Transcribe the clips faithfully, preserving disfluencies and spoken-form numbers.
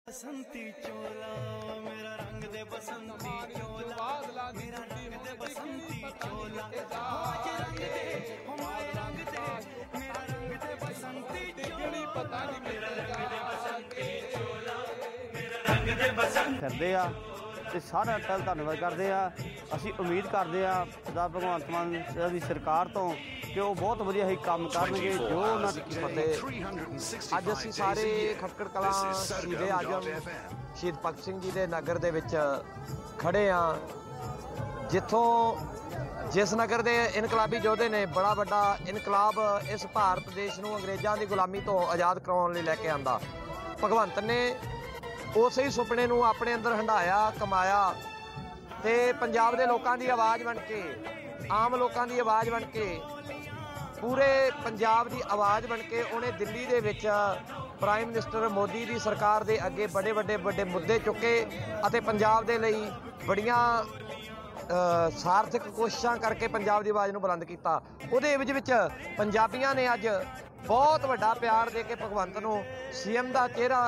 बसंती चोला मेरा रंग दे बसंती चोला मेरा रंग दे बसंती चोला आज रंग दे हमारे रंग दे मेरा रंग दे बसंती चोला पता नहीं मेरा रंग दे बसंती चोला मेरा रंग दे बसंती करदे आ ते सारा टल धन्नवाद करदे आ। असीं उम्मीद करदे आ खुदा भगवंत मान दी सरकार तो कि वो बहुत वधिया ही काम करनगे जो उन्हां दी फतेह। अज असीं सारे खटकड़ कलां शहीद आजम शहीद भगत सिंह जी के नगर दे विच खड़े हाँ, जिथों जिस नगर के इनकलाबी योधे ने बड़ा वड्डा इनकलाब इस भारत देश नूं अंग्रेज़ां दी गुलामी तो आज़ाद करवाउण लई लैके आंदा। भगवंत ने उस ही सुपने नूं अपने अंदर हंडाया कमाया ते पंजाब दे लोकां दी आवाज़ बन के आम लोकां दी आवाज़ बन के पूरे पंजाब की आवाज़ बन के उन्हें दिल्ली दे विच प्राइम मिनिस्टर मोदी की सरकार के अगे बड़े बड़े बड़े मुद्दे चुके अते पंजाब दे लई बड़ियां सार्थक कोशिशां करके पंजाब की आवाज़ नूं बुलंद किया। उहदे विच विच पंजाबियां ने अज बहुत वड्डा प्यार दे के भगवंत नूं सीएम का चेहरा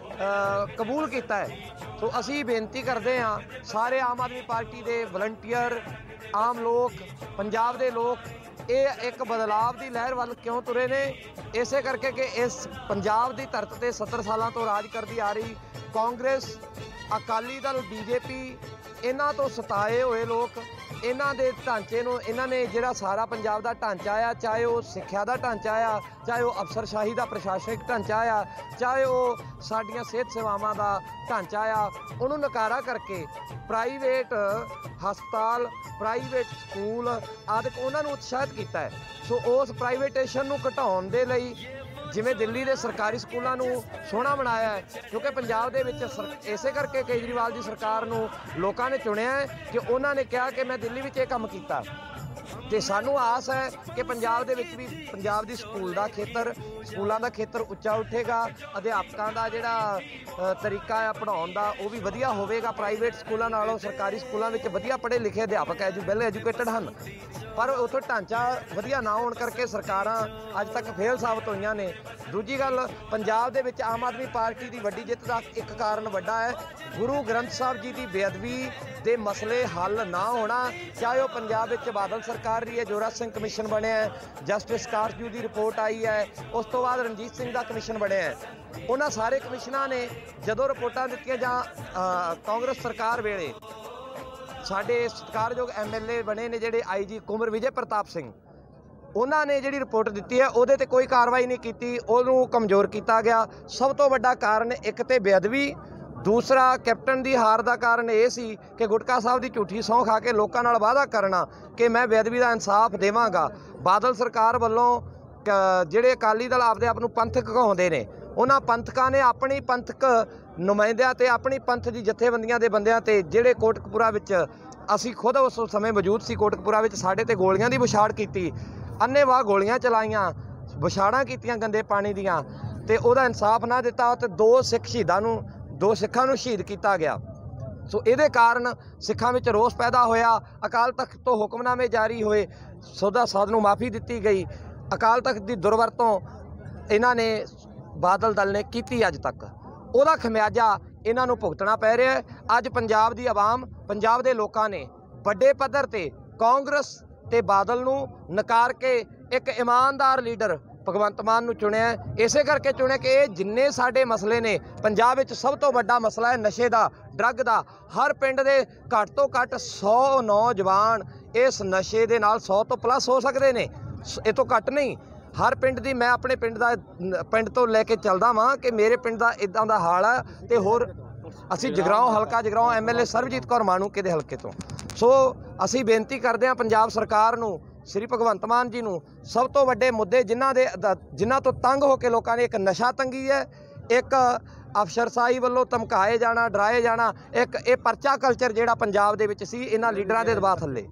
कबूल किया है। सो असी बेनती करते हाँ सारे आम आदमी पार्टी के वलंटियर आम लोग पंजाब के लोग ये एक बदलाव की लहर वाल क्यों तुरे ने इसे करके कि इस पंजाब की धरत से सत्तर सालों तो राज करती आ रही कांग्रेस अकाली दल बीजेपी इन्हां तो सताए हुए लोग इन्हां दे ढांचे नूं इन्हां ने जिहड़ा सारा पंजाब का ढांचा आ चाहे वह सिक्ख्या का ढांचा आ चाहे वह अफसरशाही का प्रशासनिक ढांचा आ चाहे वह साडियां सेहत सेवावां का ढांचा आ उन्होंने नकारा करके प्राइवेट हस्पताल प्राइवेट स्कूल आदि उन्होंने उत्साहित किया है। सो उस प्राइवेटेशन नूं घटाउण दे लई जिमें दिल्ली के सरकारी स्कूलों नूं सोहना बनाया है क्योंकि पंजाब दे विच इसे करके केजरीवाल की सरकार नूं लोकां ने चुनिया है कि उन्होंने कहा कि मैं दिल्ली विच ये काम कीता ते सानू आस है कि पंजाब दे विच भी पंजाब दी स्कूल का खेतर स्कूलों का खेतर उच्चा उठेगा अध्यापकों का जिहड़ा तरीका है पढ़ाउण दा वो भी वधिया होवेगा। प्राइवेट स्कूलों नालों सरकारी स्कूलों में वधिया पढ़े लिखे अध्यापक एजू वैल एजुकेटेड हैं पर उत्थों ढांचा वधिया ना होने करके सरकारां अज तक फेल साबित होईयां ने। दूजी गल पंजाब दे विच आम आदमी पार्टी की वड्डी जित का एक कारण वड्डा है गुरु ग्रंथ साहब जी की बेअदबी के मसले हल ना होना चाहे वह पंजाब विच बादल सरकार रही है जोरा सिंह कमीशन बने है जस्टिस कारजू की रिपोर्ट आई है उस तो बाद रणजीत सिंह का कमीशन बने है उन्होंने सारे कमिशनर ने जदों रिपोर्टां दित्तियां जां कांग्रेस सरकार वेले साडे सत्कारयोग एम एल ए बने ने जिहड़े आई जी कुंवर विजय प्रताप सिंह उन्होंने जिहड़ी रिपोर्ट दी है उहदे ते कोई कार्रवाई नहीं की उहनूं कमज़ोर किया गया। सब तो वड्डा कारण एक तो बेअदबी दूसरा कैप्टन की हार का कारण यह सी कि गुटका साहब की झूठी सौं खा के लोगों नाल वादा करना कि मैं बेअदबी का इंसाफ देवांगा। बादल सरकार वालों जिहड़े अकाली दल आपदे आप नूं पंथक कहाउंदे ने उन्हां पंथकां ने अपनी पंथक नुमाइंदियां ते अपनी पंथ की जथेबंदियां दे बंदियां ते जिहड़े कोटकपुरा विच असीं खुद उस समय मौजूद सी कोटकपुरा विच साडे ते गोलियां दी बछाड़ कीती अन्नेवाह गोलियां चलाईयां बछाड़ां कीतियां गंदे पानी दियां ते उहदा इंसाफ ना दिता ते दो सिख शहीदां नूं दो सिखां नूं शहीद किया गया। सो इहदे कारण सिखां विच रोस पैदा होया अकाल तख्त तो हुक्मनामे जारी होए सौदा साध नूं माफ़ी दित्ती गई अकाल तख्त की दुरवरतों इन्हां ने बादल दल ने की अज तक उहदा खमियाजा इन्हां नूं भुगतना पै रहा है। अज पंजाब की आवाम पंजाब के लोगों ने बड़े पद्धर ते कांग्रेस ते बादल नूं नकार के एक ईमानदार लीडर भगवंत मान नूं चुनिया इसे करके चुनिया कि ये जिन्ने साडे मसले ने पंजाब विच सब तो वड्डा मसला है नशे का ड्रग का हर पिंड दे घट तो घट सौ नौजवान इस नशे दे नाल सौ तो प्लस हो सकते हैं ये तो घट नहीं हर पिंड दी मैं अपने पिंड दा पिंड तो लैके चलदा वां कि मेरे पिंड दा इदां दा हाल है ते होर असी जगराओं हल्का Jagraon M L A Sarabjit Kaur Manuke दे हल्के तो सो असी बेनती करते हैं पंजाब सरकार नूं श्री भगवंत मान जी नूं सब तो वड्डे मुद्दे जिन्हां दे जिन्हां तो तंग होकर लोगों ने एक नशा तंगी है एक अफसरशाही वालों धमकाए जाना डराए जाना एक ये परचा कल्चर जिहड़ा पंजाब दे विच सी इन्हां लीडरां दे दबाਅ थल्ले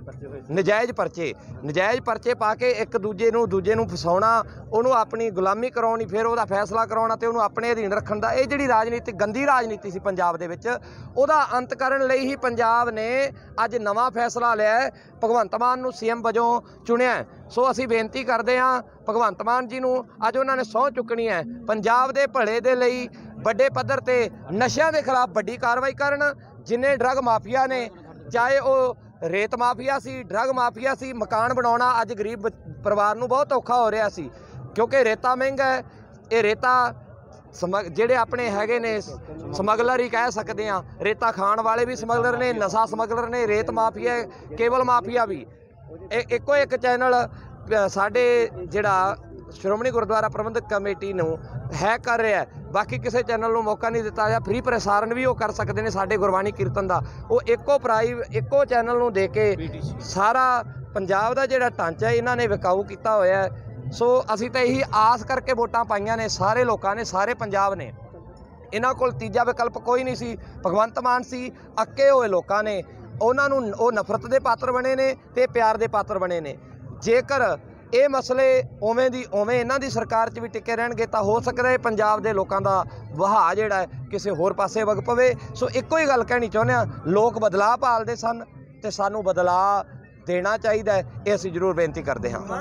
नजायज़ परचे नजायज़ परचे पा के एक दूजे नूं दूजे नूं फसाउणा उहनूं अपनी गुलामी कराउणी फिर उहदा फैसला कराउणा ते उहनूं अपने अधीन रखण दा ये जिहड़ी राजनीति गंदी राजनीति सी पंजाब दे विच उहदा अंत करन लई ही पंजाब ने अज नवां फैसला लिया है भगवंत मान नूं सीएम वजों चुनिया। सो असी बेनती करते हाँ भगवंत मान जी नूं अज उन्होंने सौं चुकनी है पंजाब दे भले दे लई ਵੱਡੇ ਪੱਧਰ ਤੇ ਨਸ਼ਿਆਂ ਦੇ ਖਿਲਾਫ ਵੱਡੀ ਕਾਰਵਾਈ ਕਰਨ। ਜਿੰਨੇ ਡਰੱਗ ਮਾਫੀਆ ਨੇ, ਚਾਹੇ ਉਹ ਰੇਤ ਮਾਫੀਆ ਸੀ, ਡਰੱਗ ਮਾਫੀਆ ਸੀ, ਮਕਾਨ ਬਣਾਉਣਾ ਅੱਜ ਗਰੀਬ ਪਰਿਵਾਰ ਨੂੰ ਬਹੁਤ ਔਖਾ ਹੋ ਰਿਹਾ ਸੀ ਕਿਉਂਕਿ ਰੇਤਾ ਮਹਿੰਗਾ ਹੈ। ਇਹ ਰੇਤਾ ਸਮਗ ਜਿਹੜੇ ਆਪਣੇ ਹੈਗੇ ਨੇ ਸਮਗਲਰ ਹੀ ਕਹਿ ਸਕਦੇ ਆ, ਰੇਤਾ ਖਾਣ ਵਾਲੇ ਵੀ ਸਮਗਲਰ ਨੇ, ਨਸ਼ਾ ਸਮਗਲਰ ਨੇ, ਰੇਤ ਮਾਫੀਆ, ਕੇਬਲ ਮਾਫੀਆ ਵੀ। ਇਹ ਇੱਕੋ ਇੱਕ ਚੈਨਲ ਸਾਡੇ ਜਿਹੜਾ ਸ਼੍ਰੋਮਣੀ ਗੁਰਦੁਆਰਾ ਪ੍ਰਬੰਧਕ ਕਮੇਟੀ ਨੂੰ ਹੈਕ ਕਰ ਰਿਹਾ, ਬਾਕੀ ਕਿਸੇ ਚੈਨਲ ਨੂੰ ਮੌਕਾ ਨਹੀਂ ਦਿੱਤਾ ਜਾਂ ਫ੍ਰੀ ਪ੍ਰਸਾਰਣ ਵੀ ਉਹ ਕਰ ਸਕਦੇ ਨੇ ਸਾਡੇ ਗੁਰਬਾਣੀ ਕੀਰਤਨ ਦਾ। ਉਹ ਇੱਕੋ ਪ੍ਰਾਈਵ ਇੱਕੋ ਚੈਨਲ ਨੂੰ ਦੇ ਕੇ ਸਾਰਾ ਪੰਜਾਬ ਦਾ ਜਿਹੜਾ ਢਾਂਚਾ ਇਹਨਾਂ ਨੇ ਵਿਕਾਊ ਕੀਤਾ ਹੋਇਆ। ਸੋ ਅਸੀਂ ਤਾਂ ਇਹੀ ਆਸ ਕਰਕੇ ਵੋਟਾਂ ਪਾਈਆਂ ਨੇ ਸਾਰੇ ਲੋਕਾਂ ਨੇ, ਸਾਰੇ ਪੰਜਾਬ ਨੇ। ਇਹਨਾਂ ਕੋਲ ਤੀਜਾ ਵਿਕਲਪ ਕੋਈ ਨਹੀਂ ਸੀ। ਭਗਵੰਤ ਮਾਨ ਸੀ, ਅੱਕੇ ਹੋਏ ਲੋਕਾਂ ਨੇ ਉਹਨਾਂ ਨੂੰ ਉਹ ਨਫ਼ਰਤ ਦੇ ਪਾਤਰ ਬਣੇ ਨੇ ਤੇ ਪਿਆਰ ਦੇ ਪਾਤਰ ਬਣੇ ਨੇ। ਜੇਕਰ ਇਹ ਮਸਲੇ ਉਵੇਂ ਦੀ ਉਵੇਂ ਇਹਨਾਂ ਦੀ ਸਰਕਾਰ 'ਚ ਵੀ ਟਿਕੇ ਰਹਿਣਗੇ ਤਾਂ ਹੋ ਸਕਦਾ ਹੈ ਪੰਜਾਬ ਦੇ ਲੋਕਾਂ ਦਾ ਵਹਾਅ ਜਿਹੜਾ ਹੈ ਕਿਸੇ ਹੋਰ ਪਾਸੇ ਵਗ ਪਵੇ। ਸੋ ਇੱਕੋ ਹੀ ਗੱਲ ਕਹਿਣੀ ਚਾਹੁੰਦੇ ਹਾਂ, ਲੋਕ ਬਦਲਾਅ ਭਾਲਦੇ ਸਨ ਤੇ ਸਾਨੂੰ ਬਦਲਾਅ ਦੇਣਾ ਚਾਹੀਦਾ ਹੈ। ਇਹ ਅਸੀਂ ਜ਼ਰੂਰ ਬੇਨਤੀ ਕਰਦੇ ਹਾਂ।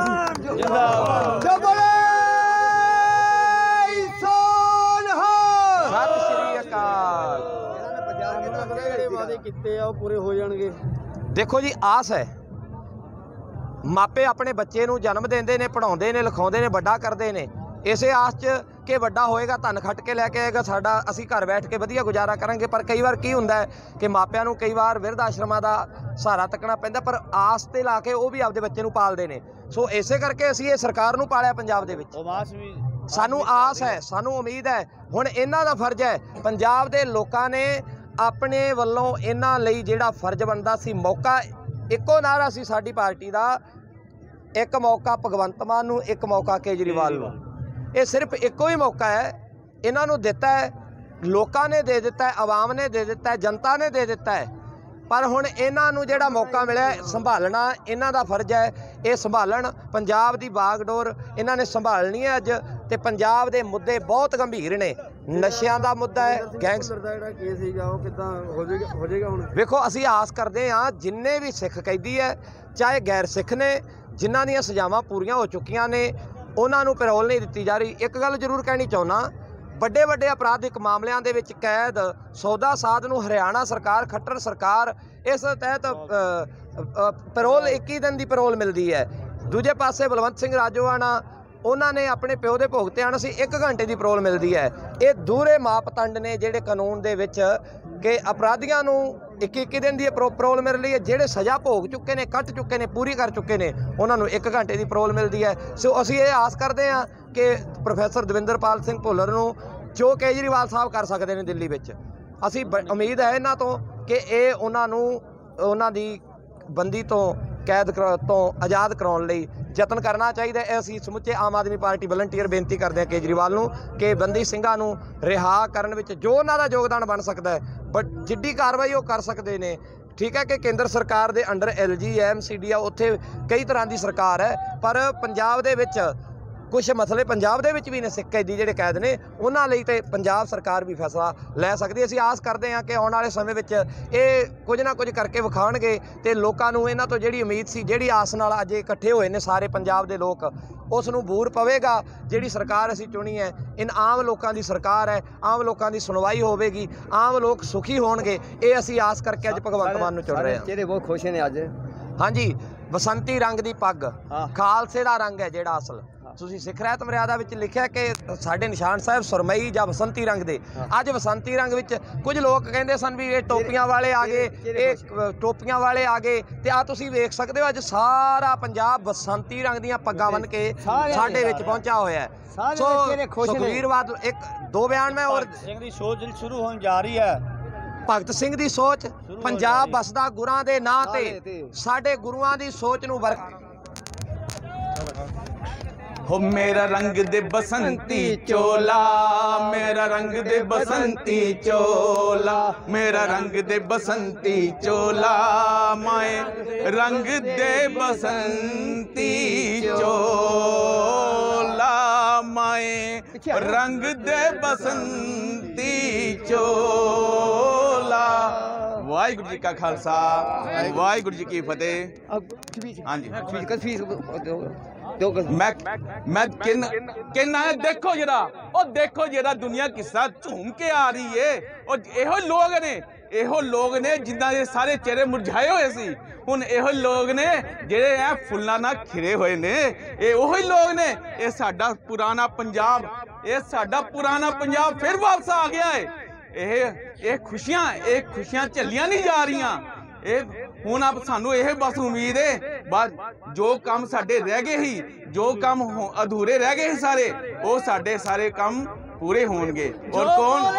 ਸਤਿ ਸ਼੍ਰੀ ਅਕਾਲ। ਵਾਅਦੇ ਕੀਤੇ ਆ ਉਹ ਪੂਰੇ ਹੋ ਜਾਣਗੇ। ਦੇਖੋ ਜੀ, ਆਸ ਹੈ, ਮਾਪੇ ਆਪਣੇ ਬੱਚੇ ਨੂੰ ਜਨਮ ਦਿੰਦੇ ਨੇ, ਪੜ੍ਹਾਉਂਦੇ ਨੇ, ਲਿਖਾਉਂਦੇ ਨੇ, ਵੱਡਾ ਕਰਦੇ ਨੇ ਇਸੇ ਆਸ 'ਚ ਕਿ ਵੱਡਾ ਹੋਏਗਾ ਧਨ ਖੱਟ ਕੇ ਲੈ ਕੇ ਆਏਗਾ, ਸਾਡਾ ਅਸੀਂ ਘਰ ਬੈਠ ਕੇ ਵਧੀਆ ਗੁਜ਼ਾਰਾ ਕਰਾਂਗੇ। ਪਰ ਕਈ ਵਾਰ ਕੀ ਹੁੰਦਾ ਹੈ ਕਿ ਮਾਪਿਆਂ ਨੂੰ ਕਈ ਵਾਰ ਬਿਰਧ ਆਸ਼ਰਮਾਂ ਦਾ ਸਹਾਰਾ ਤੱਕਣਾ ਪੈਂਦਾ, ਪਰ ਆਸ ਤੇ ਲਾ ਕੇ ਉਹ ਵੀ ਆਪਦੇ ਬੱਚੇ ਨੂੰ ਪਾਲਦੇ ਨੇ। ਸੋ ਇਸੇ ਕਰਕੇ ਅਸੀਂ ਇਹ ਸਰਕਾਰ ਨੂੰ ਪਾਲਿਆ ਪੰਜਾਬ ਦੇ ਵਿੱਚ। ਸਾਨੂੰ ਆਸ ਹੈ, ਸਾਨੂੰ ਉਮੀਦ ਹੈ। ਹੁਣ ਇਹਨਾਂ ਦਾ ਫਰਜ਼ ਹੈ, ਪੰਜਾਬ ਦੇ ਲੋਕਾਂ ਨੇ ਆਪਣੇ ਵੱਲੋਂ ਇਹਨਾਂ ਲਈ ਜਿਹੜਾ ਫਰਜ਼ ਬਣਦਾ ਸੀ, ਮੌਕਾ ਇੱਕੋ ਨਾਰਾ ਸੀ ਸਾਡੀ ਪਾਰਟੀ ਦਾ, ਇੱਕ ਮੌਕਾ ਭਗਵੰਤ ਮਾਨ ਨੂੰ, ਇੱਕ ਮੌਕਾ ਕੇਜਰੀਵਾਲ ਨੂੰ। ਇਹ ਸਿਰਫ ਇੱਕੋ ਹੀ ਮੌਕਾ ਹੈ, ਇਹਨਾਂ ਨੂੰ ਦਿੱਤਾ ਹੈ, ਲੋਕਾਂ ਨੇ ਦੇ ਦਿੱਤਾ ਹੈ, ਆਵਾਮ ਨੇ ਦੇ ਦਿੱਤਾ ਹੈ, ਜਨਤਾ ਨੇ ਦੇ ਦਿੱਤਾ ਹੈ। ਪਰ ਹੁਣ ਇਹਨਾਂ ਨੂੰ ਜਿਹੜਾ ਮੌਕਾ ਮਿਲਿਆ ਸੰਭਾਲਣਾ ਇਹਨਾਂ ਦਾ ਫਰਜ਼ ਹੈ। ਇਹ ਸੰਭਾਲਣ, ਪੰਜਾਬ ਦੀ ਬਾਗਡੋਰ ਇਹਨਾਂ ਨੇ ਸੰਭਾਲਣੀ ਹੈ ਅੱਜ। ਤੇ ਪੰਜਾਬ ਦੇ ਮੁੱਦੇ ਬਹੁਤ ਗੰਭੀਰ ਨੇ। ਨਸ਼ਿਆਂ ਦਾ ਮੁੱਦਾ ਹੈ, ਗੈਂਗਸਟਰ ਦਾ ਜਿਹੜਾ ਕੇਸ ਸੀਗਾ ਉਹ ਕਿੱਦਾਂ ਹੋ ਜਾਏਗਾ ਹੋ ਜਾਏਗਾ ਹੁਣ? ਵੇਖੋ, ਅਸੀਂ ਆਸ ਕਰਦੇ ਹਾਂ ਜਿੰਨੇ ਵੀ ਸਿੱਖ ਕੈਦੀ ਹੈ, ਚਾਹੇ ਗੈਰ ਸਿੱਖ ਨੇ, ਜਿਨ੍ਹਾਂ ਦੀਆਂ ਸਜ਼ਾਵਾਂ ਪੂਰੀਆਂ ਹੋ ਚੁੱਕੀਆਂ ਨੇ, ਉਹਨਾਂ ਨੂੰ ਪੈਰੋਲ ਨਹੀਂ ਦਿੱਤੀ ਜਾ ਰਹੀ। ਇੱਕ ਗੱਲ ਜ਼ਰੂਰ ਕਹਿਣੀ ਚਾਹੁੰਦਾ, ਵੱਡੇ ਵੱਡੇ ਅਪਰਾਧਿਕ ਮਾਮਲਿਆਂ ਦੇ ਵਿੱਚ ਕੈਦ ਸੌਦਾ ਸਾਧ ਨੂੰ ਹਰਿਆਣਾ ਸਰਕਾਰ, ਖੱਟਰ ਸਰਕਾਰ, ਇਸ ਤਹਿਤ ਪੈਰੋਲ ਇੱਕੀ ਦਿਨ ਦੀ ਪੈਰੋਲ ਮਿਲਦੀ ਹੈ। ਦੂਜੇ ਪਾਸੇ ਬਲਵੰਤ ਸਿੰਘ ਰਾਜੋਆਣਾ, ਉਹਨਾਂ ਨੇ ਆਪਣੇ ਪਿਓ ਦੇ ਭੋਗ ਤੇ ਆਉਣਾ ਸੀ, ਇੱਕ ਘੰਟੇ ਦੀ ਪੈਰੋਲ ਮਿਲਦੀ ਹੈ। ਇਹ ਦੂਰੇ ਮਾਪਦੰਡ ਨੇ ਜਿਹੜੇ ਕਾਨੂੰਨ ਦੇ ਵਿੱਚ ਕਿ ਅਪਰਾਧੀਆਂ ਨੂੰ ਇੱਕੀ ਇੱਕੀ ਦਿਨ ਦੀ ਪੈਰੋਲ ਮਿਲ ਰਹੀ ਹੈ, ਜਿਹੜੇ ਸਜ਼ਾ ਭੋਗ ਚੁੱਕੇ ਨੇ, ਕੱਟ ਚੁੱਕੇ ਨੇ, ਪੂਰੀ ਕਰ ਚੁੱਕੇ ਨੇ, ਉਹਨਾਂ ਨੂੰ ਇੱਕ ਘੰਟੇ ਦੀ ਪੈਰੋਲ ਮਿਲਦੀ ਹੈ। ਸੋ ਅਸੀਂ ਇਹ ਆਸ ਕਰਦੇ ਹਾਂ ਕਿ ਪ੍ਰੋਫੈਸਰ ਦਵਿੰਦਰਪਾਲ ਸਿੰਘ ਭੁੱਲਰ ਨੂੰ ਜੋ ਕੇਜਰੀਵਾਲ ਸਾਹਿਬ ਕਰ ਸਕਦੇ ਨੇ ਦਿੱਲੀ ਵਿੱਚ, ਅਸੀਂ ਉਮੀਦ ਹੈ ਇਹਨਾਂ ਤੋਂ ਕਿ ਇਹ ਉਹਨਾਂ ਨੂੰ ਉਹਨਾਂ ਦੀ ਬੰਦੀ ਤੋਂ, ਕੈਦ ਤੋਂ ਆਜ਼ਾਦ ਕਰਾਉਣ ਲਈ ਯਤਨ ਕਰਨਾ ਚਾਹੀਦਾ ਹੈ। ਅਸੀਂ ਸਮੁੱਚੇ ਆਮ ਆਦਮੀ ਪਾਰਟੀ ਵਲੰਟੀਅਰ ਬੇਨਤੀ ਕਰਦੇ ਹਾਂ ਕੇਜਰੀਵਾਲ ਨੂੰ ਕਿ ਬੰਦੀ ਸਿੰਘਾਂ ਨੂੰ ਰਿਹਾ ਕਰਨ ਵਿੱਚ ਜੋ ਉਹਨਾਂ ਦਾ ਯੋਗਦਾਨ ਬਣ ਸਕਦਾ ਹੈ, ਬਟ ਜਿੱਡੀ ਕਾਰਵਾਈ ਉਹ ਕਰ ਸਕਦੇ ਨੇ। ਠੀਕ ਹੈ ਕਿ ਕੇਂਦਰ ਸਰਕਾਰ ਦੇ under L G M C D ਆ, ਉੱਥੇ ਕਈ ਤਰ੍ਹਾਂ ਦੀ ਸਰਕਾਰ ਹੈ, ਪਰ ਪੰਜਾਬ ਦੇ ਵਿੱਚ ਕੁਝ ਮਸਲੇ ਪੰਜਾਬ ਦੇ ਵਿੱਚ ਵੀ ਨੇ, ਸਿੱਖ ਕੈਦੀ ਜਿਹੜੇ ਕੈਦ ਨੇ, ਉਹਨਾਂ ਲਈ ਤੇ ਪੰਜਾਬ ਸਰਕਾਰ ਵੀ ਫੈਸਲਾ ਲੈ ਸਕਦੀ ਹੈ। ਅਸੀਂ ਆਸ ਕਰਦੇ ਹਾਂ ਕਿ ਆਉਣ ਵਾਲੇ ਸਮੇਂ ਵਿੱਚ ਇਹ ਕੁਝ ਨਾ ਕੁਝ ਕਰਕੇ ਵਿਖਾਉਣਗੇ ਤੇ ਲੋਕਾਂ ਨੂੰ ਇਹਨਾਂ ਤੋਂ ਜਿਹੜੀ ਉਮੀਦ ਸੀ, ਜਿਹੜੀ ਆਸ ਨਾਲ ਅੱਜ ਇਕੱਠੇ ਹੋਏ ਨੇ ਸਾਰੇ ਪੰਜਾਬ ਦੇ ਲੋਕ, ਉਸ ਨੂੰ ਬੂਰ ਪਵੇਗਾ। ਜਿਹੜੀ ਸਰਕਾਰ ਅਸੀਂ ਚੁਣੀ ਹੈ, ਇਨ ਆਮ ਲੋਕਾਂ ਦੀ ਸਰਕਾਰ ਹੈ, ਆਮ ਲੋਕਾਂ ਦੀ ਸੁਣਵਾਈ ਹੋਵੇਗੀ, ਆਮ ਲੋਕ ਸੁਖੀ ਹੋਣਗੇ। ਇਹ ਅਸੀਂ ਆਸ ਕਰਕੇ ਅੱਜ ਭਗਵੰਤ ਮਾਨ ਨੂੰ ਚੁਣ ਰਹੇ ਹਾਂ। ਚਿਹਰੇ ਬਹੁਤ ਖੁਸ਼ ਨੇ ਅੱਜ। ਹਾਂਜੀ, ਬਸੰਤੀ ਰੰਗ ਦੀ ਪੱਗ ਖਾਲਸੇ ਦਾ ਰੰਗ ਹੈ ਜਿਹੜਾ ਅਸਲ। ਤੁਸੀਂ ਸਿੱਖ ਰਹਿਤ ਮਰਿਆਦਾ ਵਿੱਚ ਲਿਖਿਆ ਕਿ ਸਾਡੇ ਨਿਸ਼ਾਨ ਸਾਹਿਬ ਸੁਰਮਈ ਜਾਂ ਬਸੰਤੀ ਰੰਗ ਦੇ। ਅੱਜ ਬਸੰਤੀ ਰੰਗ ਵਿੱਚ ਕੁਝ ਲੋਕ ਕਹਿੰਦੇ ਸਨ ਵੀ ਇਹ ਟੋਪੀਆਂ ਵਾਲੇ ਆ ਗਏ, ਇਹ ਟੋਪੀਆਂ ਵਾਲੇ ਆ ਗਏ, ਤੇ ਆ ਤੁਸੀਂ ਵੇਖ ਸਕਦੇ ਹੋ ਅੱਜ ਸਾਰਾ ਪੰਜਾਬ ਬਸੰਤੀ ਰੰਗ ਦੀਆਂ ਪੱਗਾਂ ਬੰਨ੍ਹ ਕੇ ਸਾਡੇ ਵਿੱਚ ਪਹੁੰਚਿਆ ਹੋਇਆ ਹੈ। ਸੋ ਸੁਖਬੀਰ ਬਾਦਲ, ਇੱਕ ਦੋ ਬਿਆਨ ਮੈਂ ਔਰ ਸਿੰਘ ਦੀ ਸੋਚ ਸ਼ੁਰੂ ਹੋਣ ਜਾ ਰਹੀ ਹੈ। ਭਗਤ ਸਿੰਘ ਦੀ ਸੋਚ, ਪੰਜਾਬ ਬਸਦਾ ਗੁਰਾਂ ਦੇ ਨਾਂ ਤੇ, ਸਾਡੇ ਗੁਰੂਆਂ ਦੀ ਸੋਚ ਨੂੰ ਵਰਤ हो मेरा रंग दे बसंती चोला, मेरा रंग दे बसंती चोला, मेरा रंग दे बसंती चोला, माए रंग दे बसंती चोला, माए रंग दे बसंती चोला। वाहिगुरू जी का खालसा, वाहिगुरू जी की फतेह। हाँ जी। ਦਿਓ ਕੁਝ। मैं मैं किन कहना है देखो जरा और देखो जरा दुनिया किस तरह झूम के आ रही है और ਇਹੋ ਲੋਗ ਨੇ ਇਹੋ ਲੋਗ ਨੇ ਜਿਨ੍ਹਾਂ ਦੇ ਸਾਰੇ ਚਿਹਰੇ ਮੁਰਝਾਏ ਹੋਏ ਸੀ ਹੁਣ ਇਹੋ ਲੋਗ ਨੇ ਜਿਹੜੇ ਆ ਫੁੱਲਾਂ ਨਾਲ ਖਿੜੇ ਹੋਏ ਨੇ ਇਹ ਉਹੀ ਲੋਗ ਨੇ ਇਹ ਸਾਡਾ ਪੁਰਾਣਾ ਪੰਜਾਬ ਇਹ ਸਾਡਾ ਪੁਰਾਣਾ ਪੰਜਾਬ ਫਿਰ ਵਾਪਸ ਆ ਗਿਆ ਹੈ ਇਹ ਇਹ ਖੁਸ਼ੀਆਂ ਇਹ ਖੁਸ਼ੀਆਂ ਝੱਲੀਆਂ ਨਹੀਂ ਜਾ ਰਹੀਆਂ ਇਹ ਹੁਣ ਆਪ ਸਾਨੂੰ ਇਹ ਬਸ ਉਮੀਦ ਹੈ ਬਸ ਜੋ ਕੰਮ ਸਾਡੇ ਰਹਿ ਗਏ ਸੀ ਜੋ ਕੰਮ ਅਧੂਰੇ ਰਹਿ ਗਏ ਸੀ ਸਾਰੇ ਉਹ ਸਾਡੇ ਸਾਰੇ ਕੰਮ ਪੂਰੇ ਹੋਣਗੇ ਔਰ ਕੌਣ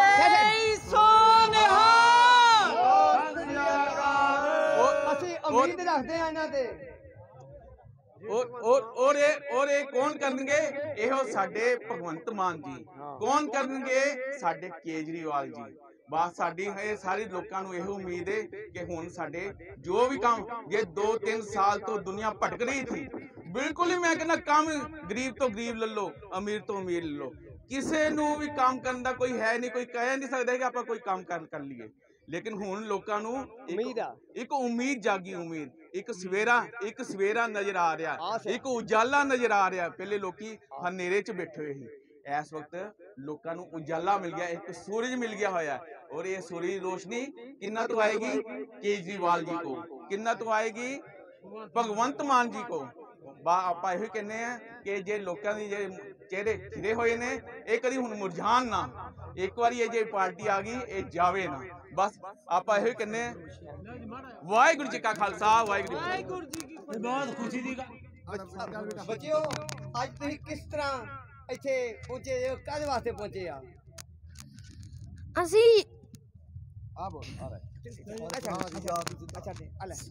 ਅਸੀਂ ਉਮੀਦ ਰੱਖਦੇ ਹਾਂ ਇਹਨਾਂ ਤੇ और और और ये और ये कौन करनगे ਇਹੋ ਸਾਡੇ ਭਗਵੰਤ ਮਾਨ ਜੀ ਕੌਣ ਕਰਨਗੇ ਸਾਡੇ ਕੇਜਰੀਵਾਲ ਜੀ ਬਸ ਸਾਡੀ ਇਹ ਸਾਰੇ ਲੋਕਾਂ ਨੂੰ ਇਹੋ ਉਮੀਦ ਹੈ ਕਿ ਹੁਣ ਸਾਡੇ ਜੋ ਵੀ ਕੰਮ ਇਹ ਦੋ ਤਿੰਨ ਸਾਲ ਤੋਂ ਦੁਨੀਆ ਭਟਕ ਰਹੀ ਥੀ ਬਿਲਕੁਲ ਹੀ ਮੈਂ ਕਹਿੰਦਾ ਕੰਮ ਗਰੀਬ ਤੋਂ ਗਰੀਬ ਲੈ ਲਓ ਅਮੀਰ ਤੋਂ ਅਮੀਰ ਲੈ ਲਓ ਕਿਸੇ ਨੂੰ ਵੀ ਕੰਮ ਕਰਨ ਦਾ ਕੋਈ ਹੈ ਨਹੀਂ ਕੋਈ ਕਹਿ ਨਹੀਂ ਸਕਦਾ ਕਿ ਆਪਾਂ ਕੋਈ ਕੰਮ ਕਰ ਕਰ ਲਈਏ लेकिन हुण लोकां नूं उम्मीद एक उम्मीद जागी उम्मीद एक सवेरा एक सवेरा नजर आ रहा एक उजाला नजर आ रहा पहले लोकी हनेरे च बैठे हुए ही इस वक्त लोकां नूं उजाला मिल गया एक सूरज मिल गया होया और ये सूरज रोशनी किन्ना तो आएगी केजरीवाल जी को किन्ना तो आएगी भगवंत मान जी को ਆਪਾਂ ਇਹੋ ਕਹਿੰਦੇ ਆ ਕਿ ਜੇ ਲੋਕਾਂ ਦੀ ਜੇ ਚਿਹਰੇ ਖਿੜੇ ਹੋਏ ਨੇ ਇਹ ਕਦੀ ਹੁਣ ਮੁਰਝਾਨ ਨਾ ਇੱਕ ਵਾਰੀ ਇਹ ਜੇ ਪਾਰਟੀ ਆ ਗਈ ਇਹ ਜਾਵੇ ਨਾ ਬਸ ਆਪਾਂ ਇਹੋ ਕਹਿੰਦੇ ਆ ਵਾਹਿਗੁਰੂ ਜੀ ਕਾ ਖਾਲਸਾ ਵਾਹਿਗੁਰੂ ਜੀ ਕੀ ਫਤਿਹ ਬਹੁਤ ਖੁਸ਼ੀ ਦੀ ਗੱਲ ਬੱਚਿਓ ਅੱਜ ਤੁਸੀਂ ਕਿਸ ਤਰ੍ਹਾਂ ਇੱਥੇ ਪਹੁੰਚੇ ਹੋ ਕਾਹਦੇ ਵਾਸਤੇ ਪਹੁੰਚੇ ਆ ਅਸੀਂ ਆ ਬੋਲ ਆ ਰਿਹਾ ਅੱਛਾ ਅੱਛਾ ਆ ਲੈ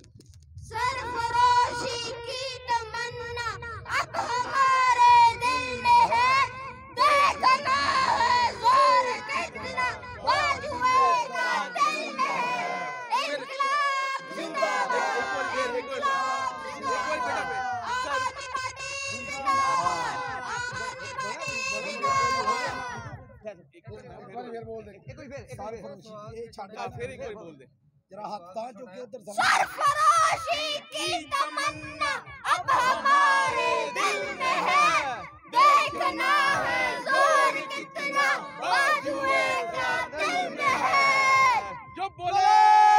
सरफरोशी की तमन्ना अब हमारे दिल में है देखना है जोर कितना बाजुए का दिल में है इनकलाब जिंदाबाद इनकलाब जिंदाबाद आम आदमी पार्टी जिंदाबाद आम आदमी पार्टी जिंदाबाद एक बार फिर बोल दे एक बार फिर सरफरोशी ये छाड़ फिर एक बार बोल दे जरा हाथ था जो कि उधर सरफरोशी की तमन्ना अब हमारे दिल में है देखना है जोर कितना बाजुए का दिल में है जो बोले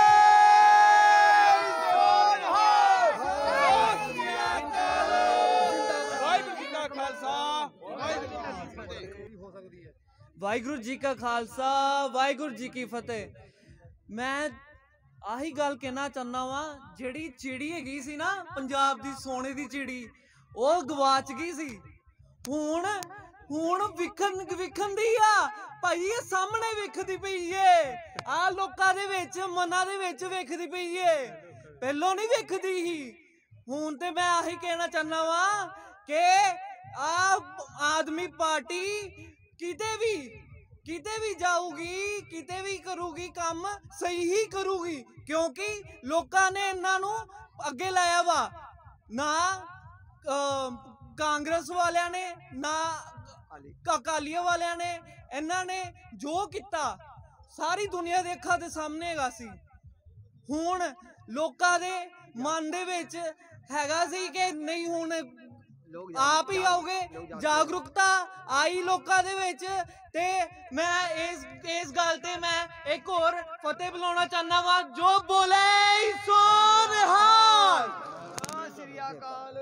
ਵਾਹਿਗੁਰੂ ਜੀ ਕਾ ਖਾਲਸਾ ਵਾਹਿਗੁਰੂ ਜੀ ਕੀ ਫਤਿਹ ਮੈਂ ਆਹੀ ਗੱਲ ਕਹਿਣਾ ਚਾਹੁੰਦਾ ਵਾਂ ਜਿਹੜੀ ਚਿੜੀ ਹੈਗੀ ਸੀ ਨਾ ਪੰਜਾਬ ਦੀ ਸੋਨੇ ਦੀ ਚਿੜੀ ਉਹ ਗਵਾਚ ਗਈ ਸੀ ਹੁਣ ਹੁਣ ਵਿਖਣ ਵਿਖਣ ਦੀ ਆ ਭਾਈ ਇਹ ਸਾਹਮਣੇ ਵਿਖਦੀ ਪਈ ਏ ਆ ਲੋਕਾਂ ਦੇ ਵਿੱਚ ਮਨਾਂ ਦੇ ਵਿੱਚ ਵਿਖਦੀ ਪਈ ਏ ਪਹਿਲੋਂ ਨਹੀਂ ਵਿਖਦੀ ਸੀ ਹੁਣ ਤੇ ਮੈਂ ਆਹੀ ਕਹਿਣਾ ਚਾਹੁੰਦਾ ਵਾਂ ਕਿ ਆ ਆਦਮੀ ਪਾਰਟੀ ਕਿਤੇ ਵੀ किते भी जाऊगी किते भी करूगी काम सही ही करूगी क्योंकि लोकां ने इन्हां नूं अगे लाया वा ना कांग्रेस वालियां ने ना अकालिया वालियां ने इन्हां ने जो किता सारी दुनिया दे अखां दे सामने हैगा सी हुण लोकां दे मन दे विच हैगा सी कि नहीं हुण आप ही आओगे जागरूकता आई लोकां दे विच ते मैं इस इस गल ते मैं एक और फतेह बुलाना चाहना वा जो बोले सो निहाल श्री अकाल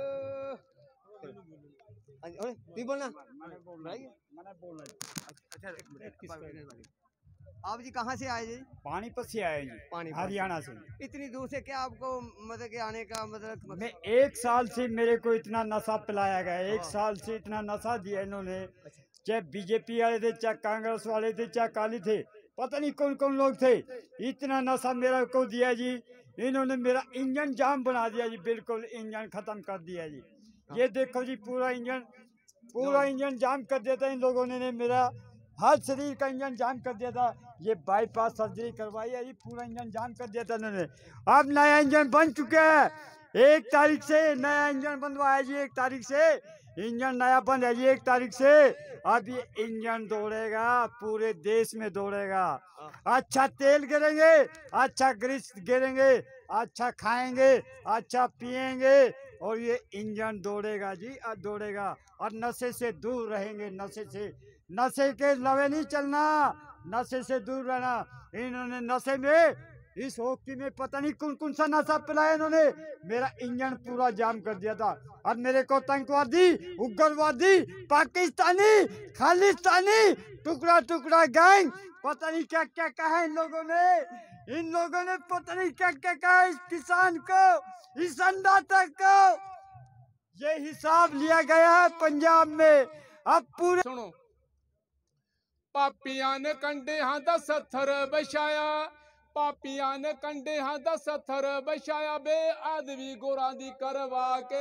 ती बोलना मैंने बोलना अच्छा आप जी कहाँ से आए जी पानीपत से आए जी पानी हरियाणा से इतनी दूर से क्या आपको मतलब के आने का मतलब मैं एक साल से मेरे को इतना नशा पिलाया गया एक साल से इतना नशा दिया इन्होंने चाहे बीजेपी वाले थे चाहे कांग्रेस वाले थे चाहे अकाली थे पता नहीं कौन कौन लोग थे इतना नशा मेरा को दिया जी इन्होंने मेरा इंजन जाम बना दिया जी बिल्कुल इंजन खत्म कर दिया जी ये देखो जी पूरा इंजन पूरा इंजन जाम कर देता इन लोगों ने मेरा हर शरीर का इंजन जाम कर दिया था ये बाईपास सर्जरी करवाई है जी पूरा इंजन जाम कर दिया था इन्होंने अब नया इंजन बन चुका है एक तारीख से नया इंजन बनवाया जी एक तारीख से इंजन नया बंद है जी एक तारीख से। अब ये इंजन दौड़ेगा, पूरे देश में दौड़ेगा। अच्छा तेल गिरेंगे, अच्छा ग्रीस गिरेंगे, अच्छा खाएंगे, अच्छा पिएंगे, और ये इंजन दौड़ेगा जी, अब दौड़ेगा। और नशे से दूर रहेंगे, नशे से, नशे के लवे नहीं चलना, नशे से दूर रहना। इन्होंने नशे में, इस होकी में पता नहीं कौन कौन सा नशा पिलाया इन्होंने, मेरा इंजन पूरा जाम कर दिया था। और मेरे को आतंकवादी, उग्रवादी, पाकिस्तानी, खालिस्तानी, टुकड़ा टुकड़ा गैंग, पता नहीं क्या क्या कहा इन लोगों ने, इन लोगों ने पता नहीं क्या क्या कहा इस किसान को, इस अन्नदाता को। ये हिसाब लिया गया है पंजाब में। अब पूरे सुनो, पापियां ने कंडे हां दा सत्थर बछाया, पापियां ने कंडे हां दा सत्थर बछाया, बे आदमी गोरां दी करवा के,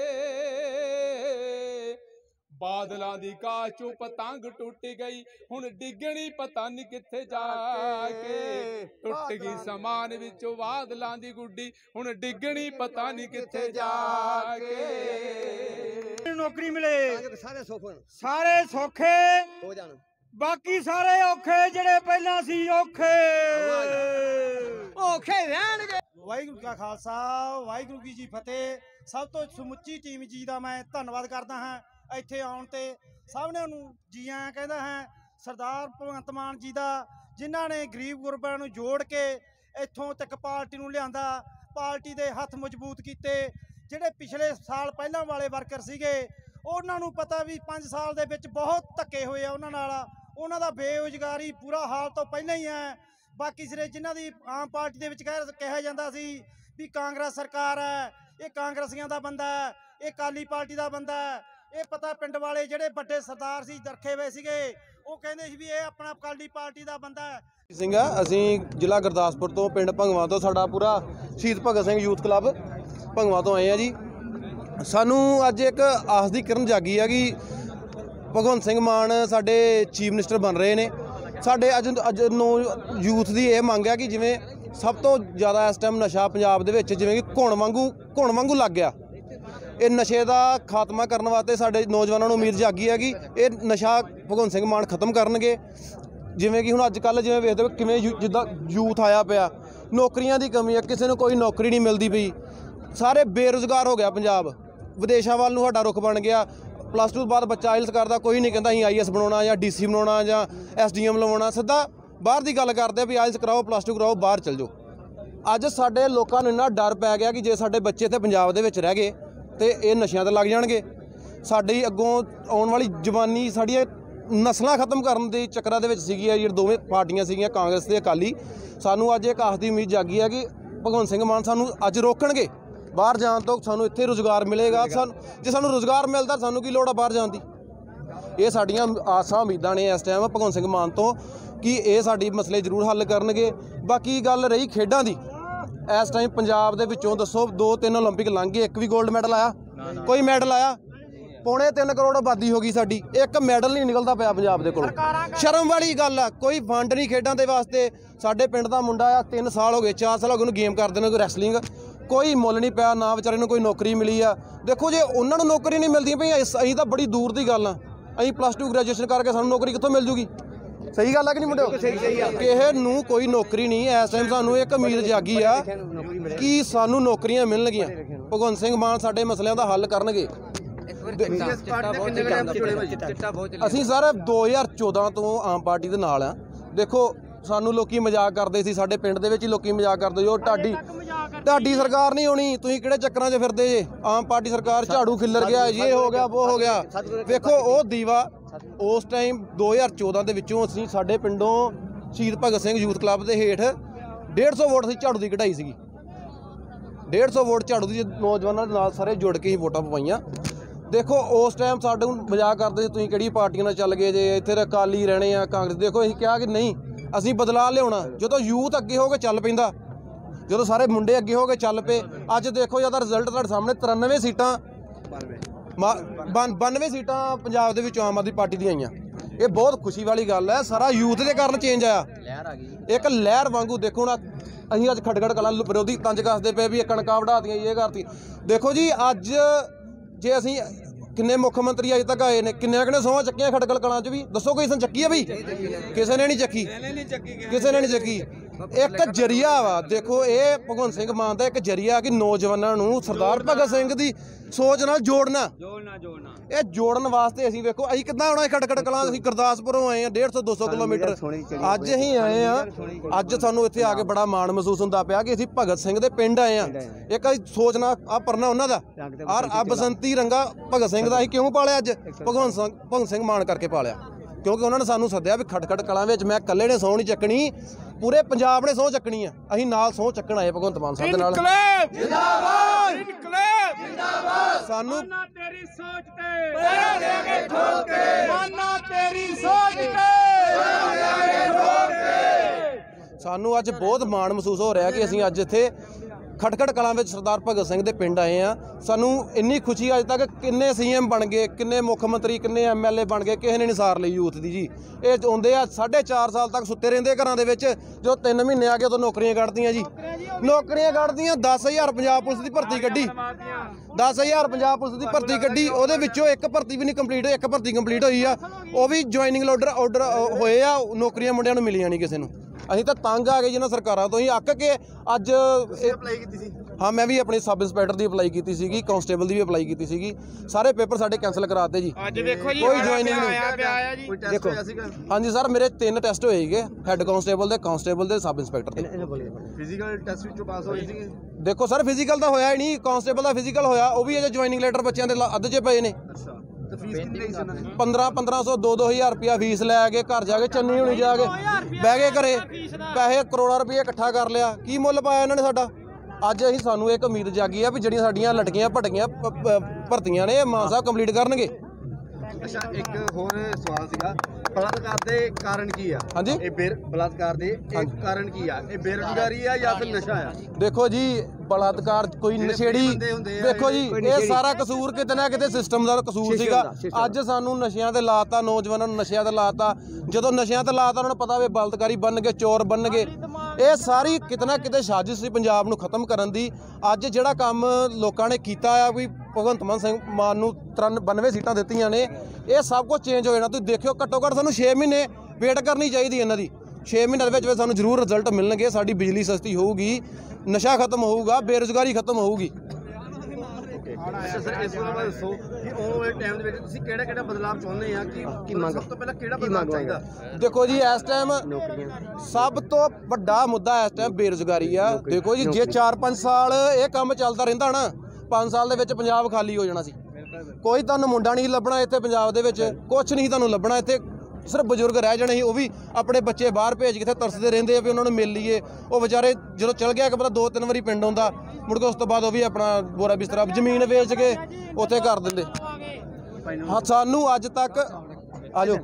बादलों दी काचू पतंग टूट गई, हुण डिगणी पता नहीं किथे जाके, टुट गई समान विचों बादलों दी गुड्डी, हुण डिगणी पता नहीं किथे जाके। नौकरी मिले, सारे सोफन सारे सौखे हो जाण, बाकी सारे औखे ਜਿਹੜੇ ਪਹਿਲਾਂ ਸੀ ਔਖੇ ਔਖੇ ਰਹਿਣਗੇ। ਵਾਹਿਗੁਰੂ ਜੀ ਕਾ ਖਾਲਸਾ, ਵਾਹਿਗੁਰੂ ਜੀ ਕੀ ਫਤਿਹ। ਸਭ ਤੋਂ ਸਮੁੱਚੀ ਟੀਮ ਜੀ ਦਾ ਮੈਂ ਧੰਨਵਾਦ ਕਰਦਾ ਹਾਂ ਇੱਥੇ ਆਉਣ ਤੇ। ਸਭ ਨੇ ਨੂੰ ਜੀ ਆਇਆਂ ਕਹਿੰਦਾ ਹਾਂ ਸਰਦਾਰ ਭਗਵੰਤ ਮਾਨ ਜੀ ਦਾ, ਜਿਨ੍ਹਾਂ ਨੇ ਗਰੀਬ ਗੁਰਬਾਂ ਨੂੰ ਜੋੜ ਕੇ ਇੱਥੋਂ ਤੱਕ ਪਾਰਟੀ ਨੂੰ ਲਿਆਂਦਾ, ਪਾਰਟੀ ਦੇ ਹੱਥ ਮਜ਼ਬੂਤ ਕੀਤੇ। ਜਿਹੜੇ ਪਿਛਲੇ ਸਾਲ ਪਹਿਲਾਂ ਵਾਲੇ ਵਰਕਰ ਸੀਗੇ ਉਹਨਾਂ ਨੂੰ ਪਤਾ ਵੀ ਪੰਜ ਸਾਲ ਦੇ ਵਿੱਚ ਬਹੁਤ ਧੱਕੇ ਹੋਏ ਆ ਉਹਨਾਂ ਨਾਲ, ਉਹਨਾਂ ਦਾ ਬੇਰੁਜ਼ਗਾਰੀ ਬੁਰਾ ਹਾਲ ਤੋਂ ਪਹਿਲਾਂ ਹੀ ਹੈ। ਬਾਕੀ ਸਿਰੇ ਜਿਨ੍ਹਾਂ ਦੀ ਆਮ ਪਾਰਟੀ ਦੇ ਵਿੱਚ ਕਹਿ ਕਿਹਾ ਜਾਂਦਾ ਸੀ ਵੀ ਕਾਂਗਰਸ ਸਰਕਾਰ ਹੈ, ਇਹ ਕਾਂਗਰਸੀਆਂ ਦਾ ਬੰਦਾ ਹੈ, ਇਹ ਅਕਾਲੀ ਪਾਰਟੀ ਦਾ ਬੰਦਾ ਹੈ। ਇਹ ਪਤਾ ਪਿੰਡ ਵਾਲੇ ਜਿਹੜੇ ਵੱਡੇ ਸਰਦਾਰ ਸੀ ਰੱਖੇ ਹੋਏ ਸੀਗੇ, ਉਹ ਕਹਿੰਦੇ ਸੀ ਵੀ ਇਹ ਆਪਣਾ ਅਕਾਲੀ ਪਾਰਟੀ ਦਾ ਬੰਦਾ ਹੈ। ਸਿੰਘ ਆ, ਅਸੀਂ ਜ਼ਿਲ੍ਹਾ ਗੁਰਦਾਸਪੁਰ ਤੋਂ, ਪਿੰਡ ਭੰਗਵਾ ਤੋਂ, ਸਾਡਾ ਪੂਰਾ ਸ਼ਹੀਦ ਭਗਤ ਸਿੰਘ ਯੂਥ ਕਲੱਬ ਭੰਗਵਾ ਤੋਂ ਆਏ ਆ ਜੀ। ਸਾਨੂੰ ਅੱਜ ਇੱਕ ਆਸ ਦੀ ਕਿਰਨ ਜਾਗੀ ਆ ਕਿ ਭਗਵੰਤ ਸਿੰਘ ਮਾਨ ਸਾਡੇ ਚੀਫ ਮਿਨਿਸਟਰ ਬਣ ਰਹੇ ਨੇ। ਸਾਡੇ ਅੱਜ ਅੱਜ ਨੌ ਯੂਥ ਦੀ ਇਹ ਮੰਗ ਹੈ ਕਿ ਜਿਵੇਂ ਸਭ ਤੋਂ ਜ਼ਿਆਦਾ ਇਸ ਟਾਈਮ ਨਸ਼ਾ ਪੰਜਾਬ ਦੇ ਵਿੱਚ ਜਿਵੇਂ ਕਿ ਘੁਣ ਵਾਂਗੂ ਘੁਣ ਵਾਂਗੂ ਲੱਗ ਗਿਆ, ਇਹ ਨਸ਼ੇ ਦਾ ਖਾਤਮਾ ਕਰਨ ਵਾਸਤੇ ਸਾਡੇ ਨੌਜਵਾਨਾਂ ਨੂੰ ਉਮੀਦ ਜਾਗੀ ਹੈ ਕਿ ਇਹ ਨਸ਼ਾ ਭਗਵੰਤ ਸਿੰਘ ਮਾਨ ਖਤਮ ਕਰਨਗੇ। ਜਿਵੇਂ ਕਿ ਹੁਣ ਅੱਜ ਕੱਲ੍ਹ ਜਿਵੇਂ ਵੇਖਦੇ ਹੋ ਕਿਵੇਂ ਜਿੱਦਾਂ ਯੂਥ ਆਇਆ ਪਿਆ, ਨੌਕਰੀਆਂ ਦੀ ਕਮੀ ਹੈ, ਕਿਸੇ ਨੂੰ ਕੋਈ ਨੌਕਰੀ ਨਹੀਂ ਮਿਲਦੀ ਪਈ, ਸਾਰੇ ਬੇਰੁਜ਼ਗਾਰ ਹੋ ਗਿਆ ਪੰਜਾਬ। ਵਿਦੇਸ਼ਾਂ ਵੱਲ ਨੂੰ ਸਾਡਾ ਰੁਖ ਬਣ ਗਿਆ। ਪਲੱਸ ਟੂ ਤੋਂ ਬਾਅਦ ਬੱਚਾ ਆਈਲਸ ਕਰਦਾ, ਕੋਈ ਨਹੀਂ ਕਹਿੰਦਾ ਅਸੀਂ ਆਈ ਐਸ ਬਣਾਉਣਾ ਜਾਂ ਡੀ ਸੀ ਬਣਾਉਣਾ ਜਾਂ ਐਸ ਡੀ ਐਮ ਲਵਾਉਣਾ, ਸਿੱਧਾ ਬਾਹਰ ਦੀ ਗੱਲ ਕਰਦੇ ਵੀ ਆਈਲਸ ਕਰਾਓ, ਪਲੱਸ ਟੂ ਕਰਾਓ, ਬਾਹਰ ਚਲ ਜਾਓ। ਅੱਜ ਸਾਡੇ ਲੋਕਾਂ ਨੂੰ ਇੰਨਾ ਡਰ ਪੈ ਗਿਆ ਕਿ ਜੇ ਸਾਡੇ ਬੱਚੇ ਇੱਥੇ ਪੰਜਾਬ ਦੇ ਵਿੱਚ ਰਹਿ ਗਏ ਤੇ ਇਹ ਨਸ਼ਿਆਂ ਤੇ ਲੱਗ ਜਾਣਗੇ। ਸਾਡੀ ਅੱਗੋਂ ਆਉਣ ਵਾਲੀ ਜਵਾਨੀ, ਸਾਡੀਆਂ ਨਸਲਾਂ ਖਤਮ ਕਰਨ ਦੇ ਚੱਕਰਾਂ ਦੇ ਵਿੱਚ ਸੀਗੀਆਂ ਜਿਹੜੀ ਦੋਵੇਂ ਪਾਰਟੀਆਂ ਸੀਗੀਆਂ, ਕਾਂਗਰਸ ਤੇ ਅਕਾਲੀ। ਸਾਨੂੰ ਅੱਜ ਇੱਕ ਆਸ ਦੀ ਉਮੀਦ ਜਾਗੀ ਹੈ ਕਿ ਭਗਵੰਤ ਸਿੰਘ ਮਾਨ ਸਾਨੂੰ ਅੱਜ ਰੋਕਣਗੇ ਬਾਹਰ ਜਾਣ ਤੋਂ, ਸਾਨੂੰ ਇੱਥੇ ਰੁਜ਼ਗਾਰ ਮਿਲੇਗਾ। ਸਾਨੂੰ ਜੇ ਸਾਨੂੰ ਰੁਜ਼ਗਾਰ ਮਿਲਦਾ ਸਾਨੂੰ ਕੀ ਲੋੜ ਆ ਬਾਹਰ ਜਾਣ ਦੀ। ਇਹ ਸਾਡੀਆਂ ਆਸਾਂ ਉਮੀਦਾਂ ਨੇ ਇਸ ਟਾਈਮ ਭਗਵੰਤ ਸਿੰਘ ਮਾਨ ਤੋਂ ਕਿ ਇਹ ਸਾਡੀ ਮਸਲੇ ਜ਼ਰੂਰ ਹੱਲ ਕਰਨਗੇ। ਬਾਕੀ ਗੱਲ ਰਹੀ ਖੇਡਾਂ ਦੀ, ਇਸ ਟਾਈਮ ਪੰਜਾਬ ਦੇ ਵਿੱਚੋਂ ਦੱਸੋ ਦੋ ਤਿੰਨ ਓਲੰਪਿਕ ਲੰਘ ਗਏ, ਇੱਕ ਵੀ ਗੋਲਡ ਮੈਡਲ ਆਇਆ? ਕੋਈ ਮੈਡਲ ਆਇਆ? ਪੌਣੇ ਤਿੰਨ ਕਰੋੜ ਆਬਾਦੀ ਹੋ ਗਈ ਸਾਡੀ, ਇੱਕ ਮੈਡਲ ਨਹੀਂ ਨਿਕਲਦਾ ਪਿਆ ਪੰਜਾਬ ਦੇ ਕੋਲੋਂ। ਸ਼ਰਮ ਵਾਲੀ ਗੱਲ ਆ, ਕੋਈ ਫੰਡ ਨਹੀਂ ਖੇਡਾਂ ਦੇ ਵਾਸਤੇ। ਸਾਡੇ ਪਿੰਡ ਦਾ ਮੁੰਡਾ ਆ, ਤਿੰਨ ਸਾਲ ਹੋ ਗਏ, ਚਾਰ ਸਾਲ ਹੋ ਗਏ ਉਹਨੂੰ ਗੇਮ ਕਰਦੇ ਨੇ, ਕੋਈ ਰੈਸਲਿੰਗ, ਕੋਈ ਮੁੱਲ ਨਹੀਂ ਪਿਆ, ਨਾ ਵਿਚਾਰੇ ਨੂੰ ਕੋਈ ਨੌਕਰੀ ਮਿਲੀ ਆ। ਦੇਖੋ ਜੇ ਉਹਨਾਂ ਨੂੰ ਨੌਕਰੀ ਨਹੀਂ ਮਿਲਦੀ ਪਈ, ਅਸੀਂ ਤਾਂ ਬੜੀ ਦੂਰ ਦੀ ਗੱਲ ਆ, ਅਸੀਂ ਪਲੱਸ ਟੂ ਗ੍ਰੈਜੂਏਸ਼ਨ ਕਰਕੇ ਸਾਨੂੰ ਨੌਕਰੀ ਕਿੱਥੋਂ ਮਿਲ ਜੂਗੀ? ਸਹੀ ਗੱਲ ਆ ਕਿ ਨਹੀਂ ਮੁੰਡਿਓ? ਕਿਸੇ ਨੂੰ ਕੋਈ ਨੌਕਰੀ ਨਹੀਂ। ਇਸ ਟਾਈਮ ਸਾਨੂੰ ਇੱਕ ਉਮੀਦ ਜਾਗੀ ਆ ਕਿ ਸਾਨੂੰ ਨੌਕਰੀਆਂ ਮਿਲਣਗੀਆਂ, ਭਗਵੰਤ ਸਿੰਘ ਮਾਨ ਸਾਡੇ ਮਸਲਿਆਂ ਦਾ ਹੱਲ ਕਰਨਗੇ। ਅਸੀਂ ਸਰ ਦੋ ਹਜ਼ਾਰ ਚੌਦਾਂ ਤੋਂ ਆਮ ਪਾਰਟੀ ਦੇ ਨਾਲ ਆ। ਦੇਖੋ ਸਾਨੂੰ ਲੋਕੀ ਮਜ਼ਾਕ ਕਰਦੇ ਸੀ, ਸਾਡੇ ਪਿੰਡ ਦੇ ਵਿੱਚ ਹੀ ਲੋਕੀ ਮਜ਼ਾਕ ਕਰਦੇ ਜੋ ਤੁਹਾਡੀ ਤੁਹਾਡੀ ਸਰਕਾਰ ਨਹੀਂ ਹੋਣੀ, ਤੁਸੀਂ ਕਿਹੜੇ ਚੱਕਰਾਂ 'ਚ ਫਿਰਦੇ ਜੇ, ਆਮ ਪਾਰਟੀ ਸਰਕਾਰ ਝਾੜੂ ਖਿੱਲਰ ਗਿਆ, ਇਹ ਹੋ ਗਿਆ ਉਹ ਹੋ ਗਿਆ। ਵੇਖੋ ਉਹ ਦੀਵਾ ਉਸ ਟਾਈਮ ਦੋ ਹਜ਼ਾਰ ਚੌਦਾਂ ਦੇ ਵਿੱਚੋਂ ਅਸੀਂ ਸਾਡੇ ਪਿੰਡੋਂ ਸ਼ਹੀਦ ਭਗਤ ਸਿੰਘ ਯੂਥ ਕਲੱਬ ਦੇ ਹੇਠ ਡੇਢ ਸੌ ਵੋਟ ਅਸੀਂ ਝਾੜੂ ਦੀ ਕਢਾਈ ਸੀਗੀ, ਡੇਢ ਸੌ ਵੋਟ ਝਾੜੂ ਦੀ ਨੌਜਵਾਨਾਂ ਦੇ ਨਾਲ ਸਾਰੇ ਜੁੜ ਕੇ ਹੀ ਵੋਟਾਂ ਪਵਾਈਆਂ। ਦੇਖੋ ਉਸ ਟਾਈਮ ਸਾਡੇ ਨੂੰ ਮਜ਼ਾਕ ਕਰਦੇ ਸੀ ਤੁਸੀਂ ਕਿਹੜੀ ਪਾਰਟੀਆਂ ਨਾਲ ਚੱਲ ਗਏ ਜੇ, ਇੱਥੇ ਅਕਾਲੀ ਰਹਿਣੇ ਆ, ਕਾਂਗਰਸ। ਦੇਖੋ ਅਸੀਂ ਕਿਹਾ ਕਿ ਨਹੀਂ, ਅਸੀਂ ਬਦਲਾਅ ਲਿਆਉਣਾ। ਜਦੋਂ ਯੂਥ ਅੱਗੇ ਹੋ ਕੇ ਚੱਲ ਪੈਂਦਾ, ਜਦੋਂ ਸਾਰੇ ਮੁੰਡੇ ਅੱਗੇ ਹੋ ਕੇ ਚੱਲ ਪਏ, ਅੱਜ ਦੇਖੋ ਜਿਆਦਾ ਰਿਜ਼ਲਟ ਤੁਹਾਡੇ ਸਾਹਮਣੇ, ਤਰਾਨਵੇਂ ਸੀਟਾਂ ਬਾਨਵੇਂ ਸੀਟਾਂ ਪੰਜਾਬ ਦੇ ਵਿੱਚ ਆਮ ਆਦਮੀ ਪਾਰਟੀ ਦੀਆਂ ਆਈਆਂ। ਇਹ ਬਹੁਤ ਖੁਸ਼ੀ ਵਾਲੀ ਗੱਲ ਹੈ, ਸਾਰਾ ਯੂਥ ਦੇ ਕਾਰਨ ਚੇਂਜ ਆਇਆ, ਇੱਕ ਲਹਿਰ ਵਾਂਗੂ। ਦੇਖੋ ਨਾ ਅਸੀਂ ਅੱਜ ਖਟਗੜ ਕਲਾਂ ਵਿਰੋਧੀ ਤੰਜ ਕੱਸਦੇ ਪਏ ਵੀ ਇਹ ਕਣਕਾਂ ਵਢਾਤੀਆਂ, ਇਹ ਕਰਤੀ। ਦੇਖੋ ਜੀ ਅੱਜ ਜੇ ਅਸੀਂ ਕਿੰਨੇ ਮੁੱਖ ਮੰਤਰੀ ਅਜੇ ਤੱਕ ਆਏ ਨੇ, ਕਿੰਨੇ ਕਿੰਨੇ ਸਹੁੰ ਚੱਕੀਆਂ ਖਟਕਲ ਕਲਾਂ 'ਚ ਵੀ ਦੱਸੋ, ਕੋਈ ਸਨ ਚੱਕੀ ਆ ਬਈ? ਕਿਸੇ ਨੇ ਨਹੀਂ ਚੱਕੀ, ਕਿਸੇ ਨੇ ਨਹੀਂ ਚੱਕੀ। ਇੱਕ ਜਰੀਆ ਵਾ, ਦੇਖੋ ਇਹ ਭਗਵੰਤ ਸਿੰਘ ਮਾਨ ਦਾ ਇੱਕ ਜਰੀਆ ਕਿ ਨੌਜਵਾਨਾਂ ਨੂੰ ਸਰਦਾਰ ਭਗਤ ਸਿੰਘ ਦੀ ਸੋਚ ਨਾਲ ਜੋੜਨਾ ਜੋੜਨਾ ਜੋੜਨਾ ਇਹ ਜੋੜਨ ਵਾਸਤੇ ਅਸੀਂ ਵੇਖੋ ਅਸੀਂ ਕਿੱਦਾਂ ਆਉਣਾ ਖਟਖਟ ਕਲਾਂ। ਅਸੀਂ ਗੁਰਦਾਸਪੁਰੋਂ ਆਏ ਆ ਡੇਢ ਸੌ ਦੋ ਸੌ ਕਿਲੋਮੀਟਰ, ਅੱਜ ਅਸੀਂ ਆਏ ਆ। ਅੱਜ ਸਾਨੂੰ ਇੱਥੇ ਆ ਕੇ ਬੜਾ ਮਾਣ ਮਹਿਸੂਸ ਹੁੰਦਾ ਪਿਆ ਕਿ ਅਸੀਂ ਭਗਤ ਸਿੰਘ ਦੇ ਪਿੰਡ ਆਏ ਆ। ਇੱਕ ਅਸੀਂ ਸੋਚਣਾ ਆ ਪਰਨਾ ਉਹਨਾਂ ਦਾ ਔਰ ਆ ਬਸੰਤੀ ਰੰਗਾ ਭਗਤ ਸਿੰਘ ਦਾ ਅਸੀਂ ਕਿਉਂ ਪਾਲਿਆ? ਅੱਜ ਭਗਵੰਤ ਸਿੰਘ ਭਗਤ ਸਿੰਘ ਮਾਨ ਕਰਕੇ ਪਾਲਿਆ, ਕਿਉਂਕਿ ਉਹਨਾਂ ਨੇ ਸਾਨੂੰ ਸੱਦਿਆ ਵੀ ਖਟਖਟ ਕਲਾਂ ਵਿੱਚ ਮੈਂ ਇਕੱਲੇ ਨੇ ਸਹੁੰ ਨਹੀਂ ਚੱਕਣੀ, ਪੂਰੇ ਪੰਜਾਬ ਨੇ ਸਹੁੰ ਚੱਕਣੀ ਆ। ਅਸੀਂ ਨਾਲ ਸਹੁੰ ਚੱਕਣ ਆਏ ਭਗਵੰਤ ਮਾਨ ਸਾਹਿਬ ਦੇ ਨਾਲ। ਇਨਕਲਾਬ ਜਿੰਦਾਬਾਦ, ਇਨਕਲਾਬ ਜਿੰਦਾਬਾਦ। ਸਾਨੂੰ ਤੇਰੀ ਸੋਚ ਤੇ ਪੈਰਾਂ ਦੇਗੇ ਠੋਕ ਕੇ, ਮਾਨਾ ਤੇਰੀ ਸੋਚ ਤੇ ਪੈਰਾਂ ਦੇਗੇ ਠੋਕ ਕੇ। ਸਾਨੂੰ ਅੱਜ ਬਹੁਤ ਮਾਣ ਮਹਿਸੂਸ ਹੋ ਰਿਹਾ ਕਿ ਅਸੀਂ ਅੱਜ ਇੱਥੇ ਖਟਖਟ ਕਲਾਂ ਵਿੱਚ ਸਰਦਾਰ ਭਗਤ ਸਿੰਘ ਦੇ ਪਿੰਡ ਆਏ ਆ। ਸਾਨੂੰ ਇੰਨੀ ਖੁਸ਼ੀ ਅੱਜ ਤੱਕ ਕਿੰਨੇ ਸੀ ਐਮ ਬਣ ਗਏ, ਕਿੰਨੇ ਮੁੱਖ ਮੰਤਰੀ, ਕਿੰਨੇ ਐਮ ਐਲ ਏ ਬਣ ਗਏ, ਕਿਸੇ ਨੇ ਨਹੀਂ ਸਾਰ ਲਈ ਯੂਥ ਦੀ ਜੀ। ਇਹ ਆਉਂਦੇ ਆ ਸਾਢੇ ਚਾਰ ਸਾਲ ਤੱਕ ਸੁੱਤੇ ਰਹਿੰਦੇ ਘਰਾਂ ਦੇ ਵਿੱਚ, ਜੋ ਤਿੰਨ ਮਹੀਨੇ ਆ ਗਏ ਉਦੋਂ ਨੌਕਰੀਆਂ ਕੱਢਦੀਆਂ ਜੀ, ਨੌਕਰੀਆਂ ਕੱਢਦੀਆਂ। ਦਸ ਹਜ਼ਾਰ ਪੰਜਾਬ ਪੁਲਿਸ ਦੀ ਭਰਤੀ ਕੱਢੀ, ਦਸ ਹਜ਼ਾਰ ਪੰਜਾਬ ਪੁਲਿਸ ਦੀ ਭਰਤੀ ਕੱਢੀ, ਉਹਦੇ ਵਿੱਚੋਂ ਇੱਕ ਭਰਤੀ ਵੀ ਨਹੀਂ ਕੰਪਲੀਟ ਹੋਈ, ਇੱਕ ਭਰਤੀ ਕੰਪਲੀਟ ਹੋਈ ਆ, ਉਹ ਵੀ ਜੁਆਇਨਿੰਗ ਆਰਡਰ ਆਰਡਰ ਹੋਏ ਆ, ਨੌਕਰੀਆਂ ਮੁੰਡਿਆਂ ਨੂੰ ਮਿਲੀਆਂ ਨਹੀਂ ਕਿਸੇ ਨੂੰ। ਅਸੀਂ ਤਾਂ ਤੰਗ ਆ ਗਏ ਜਿਹਨਾਂ ਸਰਕਾਰਾਂ ਤੋਂ। ਅਸੀਂ ਅੱਕ ਕੇ ਅੱਜ ਅਪਲਾਈ ਕੀਤੀ ਸੀ। ਹਾਂ, ਮੈਂ ਵੀ ਆਪਣੀ ਸਬ ਇੰਸਪੈਕਟਰ ਦੀ ਅਪਲਾਈ ਕੀਤੀ ਸੀਗੀ, ਕਾਂਸਟੇਬਲ ਦੀ ਵੀ ਅਪਲਾਈ ਕੀਤੀ ਸੀਗੀ। ਸਾਰੇ ਪੇਪਰ ਸਾਡੇ ਕੈਂਸਲ ਕਰਾਤੇ ਜੀ। ਅੱਜ ਵੇਖੋ ਜੀ ਕੋਈ ਜੁਆਇਨਿੰਗ ਨਹੀਂ ਆਇਆ ਪਿਆ ਆ ਜੀ। ਦੇਖੋ ਹਾਂਜੀ ਸਰ, ਮੇਰੇ ਤਿੰਨ ਟੈਸਟ ਹੋਏ ਸੀਗੇ, ਹੈੱਡ ਕਾਂਸਟੇਬਲ ਦੇ, ਕਾਂਸਟੇਬਲ ਦੇ, ਸਬ ਇੰਸਪੈਕਟਰ ਦੇ। ਫਿਜ਼ੀਕਲ ਟੈਸਟ ਵਿੱਚੋਂ ਪਾਸ ਹੋਏ ਸੀਗੇ? ਦੇਖੋ ਸਰ, ਫਿਜ਼ੀਕਲ ਤਾਂ ਹੋਇਆ ਹੀ ਨਹੀਂ, ਕਾਂਸਟੇਬਲ ਦਾ ਫਿਜ਼ੀਕਲ ਹੋਇਆ, ਉਹ ਵੀ ਅਜੇ ਜੁਆਇਨਿੰਗ ਲੈਟਰ ਬੱਚਿਆਂ ਦੇ ਅੱਧ 'ਚ ਪਏ ਨੇ। ਫੀਸ ਕਿੰਨੀ ਲਈ ਸੀ ਉਹਨਾਂ ਨੇ? ਪੰਦਰਾਂ ਪੰਦਰਾਂ ਸੌ ਦੋ ਦੋ ਹਜ਼ਾਰ ਰੁਪਇਆ ਫੀਸ ਲੈ ਕੇ ਘਰ ਜਾ ਕੇ ਚੰਨੀ ਹੋਣੀ ਜਾ ਕੇ ਬਹਿ ਗਏ ਘਰੇ, ਪੈਸੇ ਕਰੋੜਾਂ ਰੁਪਏ ਇਕੱਠਾ ਕਰ ਲਿਆ। ਕੀ ਮੁੱਲ ਪਾਇਆ ਇਹਨਾਂ ਨੇ ਸਾਡਾ? ਅੱਜ ਅਸੀਂ ਸਾਨੂੰ ਇੱਕ ਉਮੀਦ ਜਾਗੀ ਆ ਵੀ ਜਿਹੜੀਆਂ ਸਾਡੀਆਂ ਲਟਕੀਆਂ ਭਟਕੀਆਂ ਭਰਤੀਆਂ ਨੇ ਇਹ ਮਾਨ ਸਾਹਿਬ ਕੰਪਲੀਟ ਕਰਨਗੇ। ਅੱਛਾ, ਇੱਕ ਹੋਰ ਸਵਾਲ ਸੀਗਾ, ਬਲਾਤਕਾਰ ਦੇ ਕਾਰਨ ਕੀ ਆ? ਹਾਂਜੀ, ਇਹ ਬੇਰ ਬਲਾਤਕਾਰ ਦੇ ਇੱਕ ਕਾਰਨ ਕੀ ਆ? ਇਹ ਬੇਰੁਜ਼ਗਾਰੀ ਆ ਜਾਂ ਫਿਰ ਨਸ਼ਾ ਆ? ਦੇਖੋ ਜੀ, ਬਲਾਤਕਾਰ ਕੋਈ ਨਸ਼ੇੜੀ, ਦੇਖੋ ਜੀ ਇਹ ਸਾਰਾ ਕਸੂਰ ਕਿਤੇ ਨਾ ਕਿਤੇ ਸਿਸਟਮ ਦਾ ਕਸੂਰ ਸੀਗਾ। ਅੱਜ ਸਾਨੂੰ ਨਸ਼ਿਆਂ ਤੇ ਲਾਤਾ, ਨੌਜਵਾਨਾਂ ਨੂੰ ਨਸ਼ਿਆਂ ਤੇ ਲਾਤਾ। ਜਦੋਂ ਨਸ਼ਿਆਂ ਤੇ ਲਾਤਾ ਉਹਨਾਂ ਨੂੰ ਪਤਾ ਵੀ ਬਲਾਤਕਾਰੀ ਬਣਨਗੇ, ਚੋਰ ਬਣਨਗੇ। ਇਹ ਸਾਰੀ ਕਿਤੇ ਨਾ ਕਿਤੇ ਸਾਜ਼ਿਸ਼ ਸੀ ਪੰਜਾਬ ਨੂੰ ਖਤਮ ਕਰਨ ਦੀ। ਅੱਜ ਜਿਹੜਾ ਕੰਮ ਲੋਕਾਂ ਨੇ ਕੀਤਾ ਆ ਵੀ ਭਗਵੰਤ ਮਾਨ ਸਿੰਘ ਮਾਨ ਨੂੰ ਤਰਾਨਵੇਂ ਸੀਟਾਂ ਦਿੱਤੀਆਂ ਨੇ, ਇਹ ਸਭ ਕੁਝ ਚੇਂਜ ਹੋ ਜਾਣਾ। ਤੁਸੀਂ ਦੇਖਿਓ, ਘੱਟੋ ਘੱਟ ਸਾਨੂੰ ਛੇ ਮਹੀਨੇ ਵੇਟ ਕਰਨੀ ਚਾਹੀਦੀ ਇਹਨਾਂ ਦੀ। ਛੇ ਮਹੀਨਿਆਂ ਦੇ ਵਿੱਚ ਵਿੱਚ ਸਾਨੂੰ ਜ਼ਰੂਰ ਰਿਜ਼ਲਟ ਮਿਲਣਗੇ। ਸਾਡੀ ਬਿਜਲੀ ਸਸਤੀ ਹੋਊਗੀ, ਨਸ਼ਾ ਖਤਮ ਹੋਊਗਾ, ਬੇਰੁਜ਼ਗਾਰੀ ਖਤਮ ਹੋਊਗੀ। ਅੱਛਾ ਸਰ, ਇਸ ਬਾਰੇ ਦੱਸੋ ਕਿ ਆਉਣ ਵਾਲੇ ਟਾਈਮ ਦੇ ਵਿੱਚ ਤੁਸੀਂ ਕਿਹੜਾ ਕਿਹੜਾ ਬਦਲਾਅ ਚਾਹੁੰਦੇ ਆ? ਕਿ ਸਭ ਤੋਂ ਪਹਿਲਾਂ ਕਿਹੜਾ ਬਦਲਾਅ ਚਾਹੀਦਾ? ਦੇਖੋ ਜੀ, ਇਸ ਟਾਈਮ ਸਭ ਤੋਂ ਵੱਡਾ ਮੁੱਦਾ ਇਸ ਟਾਈਮ ਬੇਰੁਜ਼ਗਾਰੀ ਆ। ਦੇਖੋ ਜੀ, ਜੇ ਚਾਰ ਪੰਜ ਸਾਲ ਇਹ ਕੰਮ ਚੱਲਦਾ ਰਹਿੰਦਾ ਨਾ, ਪੰਜ ਸਾਲ ਦੇ ਵਿੱਚ ਪੰਜਾਬ ਖਾਲੀ ਹੋ ਜਾਣਾ ਸੀ। ਕੋਈ ਤੁਹਾਨੂੰ ਮੁੰਡਾ ਨਹੀਂ ਲੱਭਣਾ ਇੱਥੇ ਪੰਜਾਬ ਦੇ ਵਿੱਚ, ਕੁਛ ਨਹੀਂ ਤੁਹਾਨੂੰ ਲੱਭਣਾ ਇੱਥੇ। ਸਿਰਫ ਬਜ਼ੁਰਗ ਰਹਿ ਜਾਣੇ ਸੀ, ਉਹ ਵੀ ਆਪਣੇ ਬੱਚੇ ਬਾਹਰ ਭੇਜ ਕੇ ਇੱਥੇ ਤਰਸਦੇ ਰਹਿੰਦੇ ਆ ਵੀ ਉਹਨਾਂ ਨੂੰ ਮਿਲ ਲਈਏ। ਉਹ ਵਿਚਾਰੇ ਜਦੋਂ ਚਲ ਗਿਆ, ਇੱਕ ਪਤਾ ਦੋ ਤਿੰਨ ਵਾਰੀ ਪਿੰਡ ਆਉਂਦਾ, ਮੁੜ ਕੇ ਉਸ ਤੋਂ ਬਾਅਦ ਉਹ ਵੀ ਆਪਣਾ ਬੋਰਾ ਬਿਸਤਰਾ ਜ਼ਮੀਨ ਵੇਚ ਕੇ ਉੱਥੇ ਕਰ ਦਿੰਦੇ। ਹਾਂ, ਸਾਨੂੰ ਅੱਜ ਤੱਕ ਆ ਜਾਓ,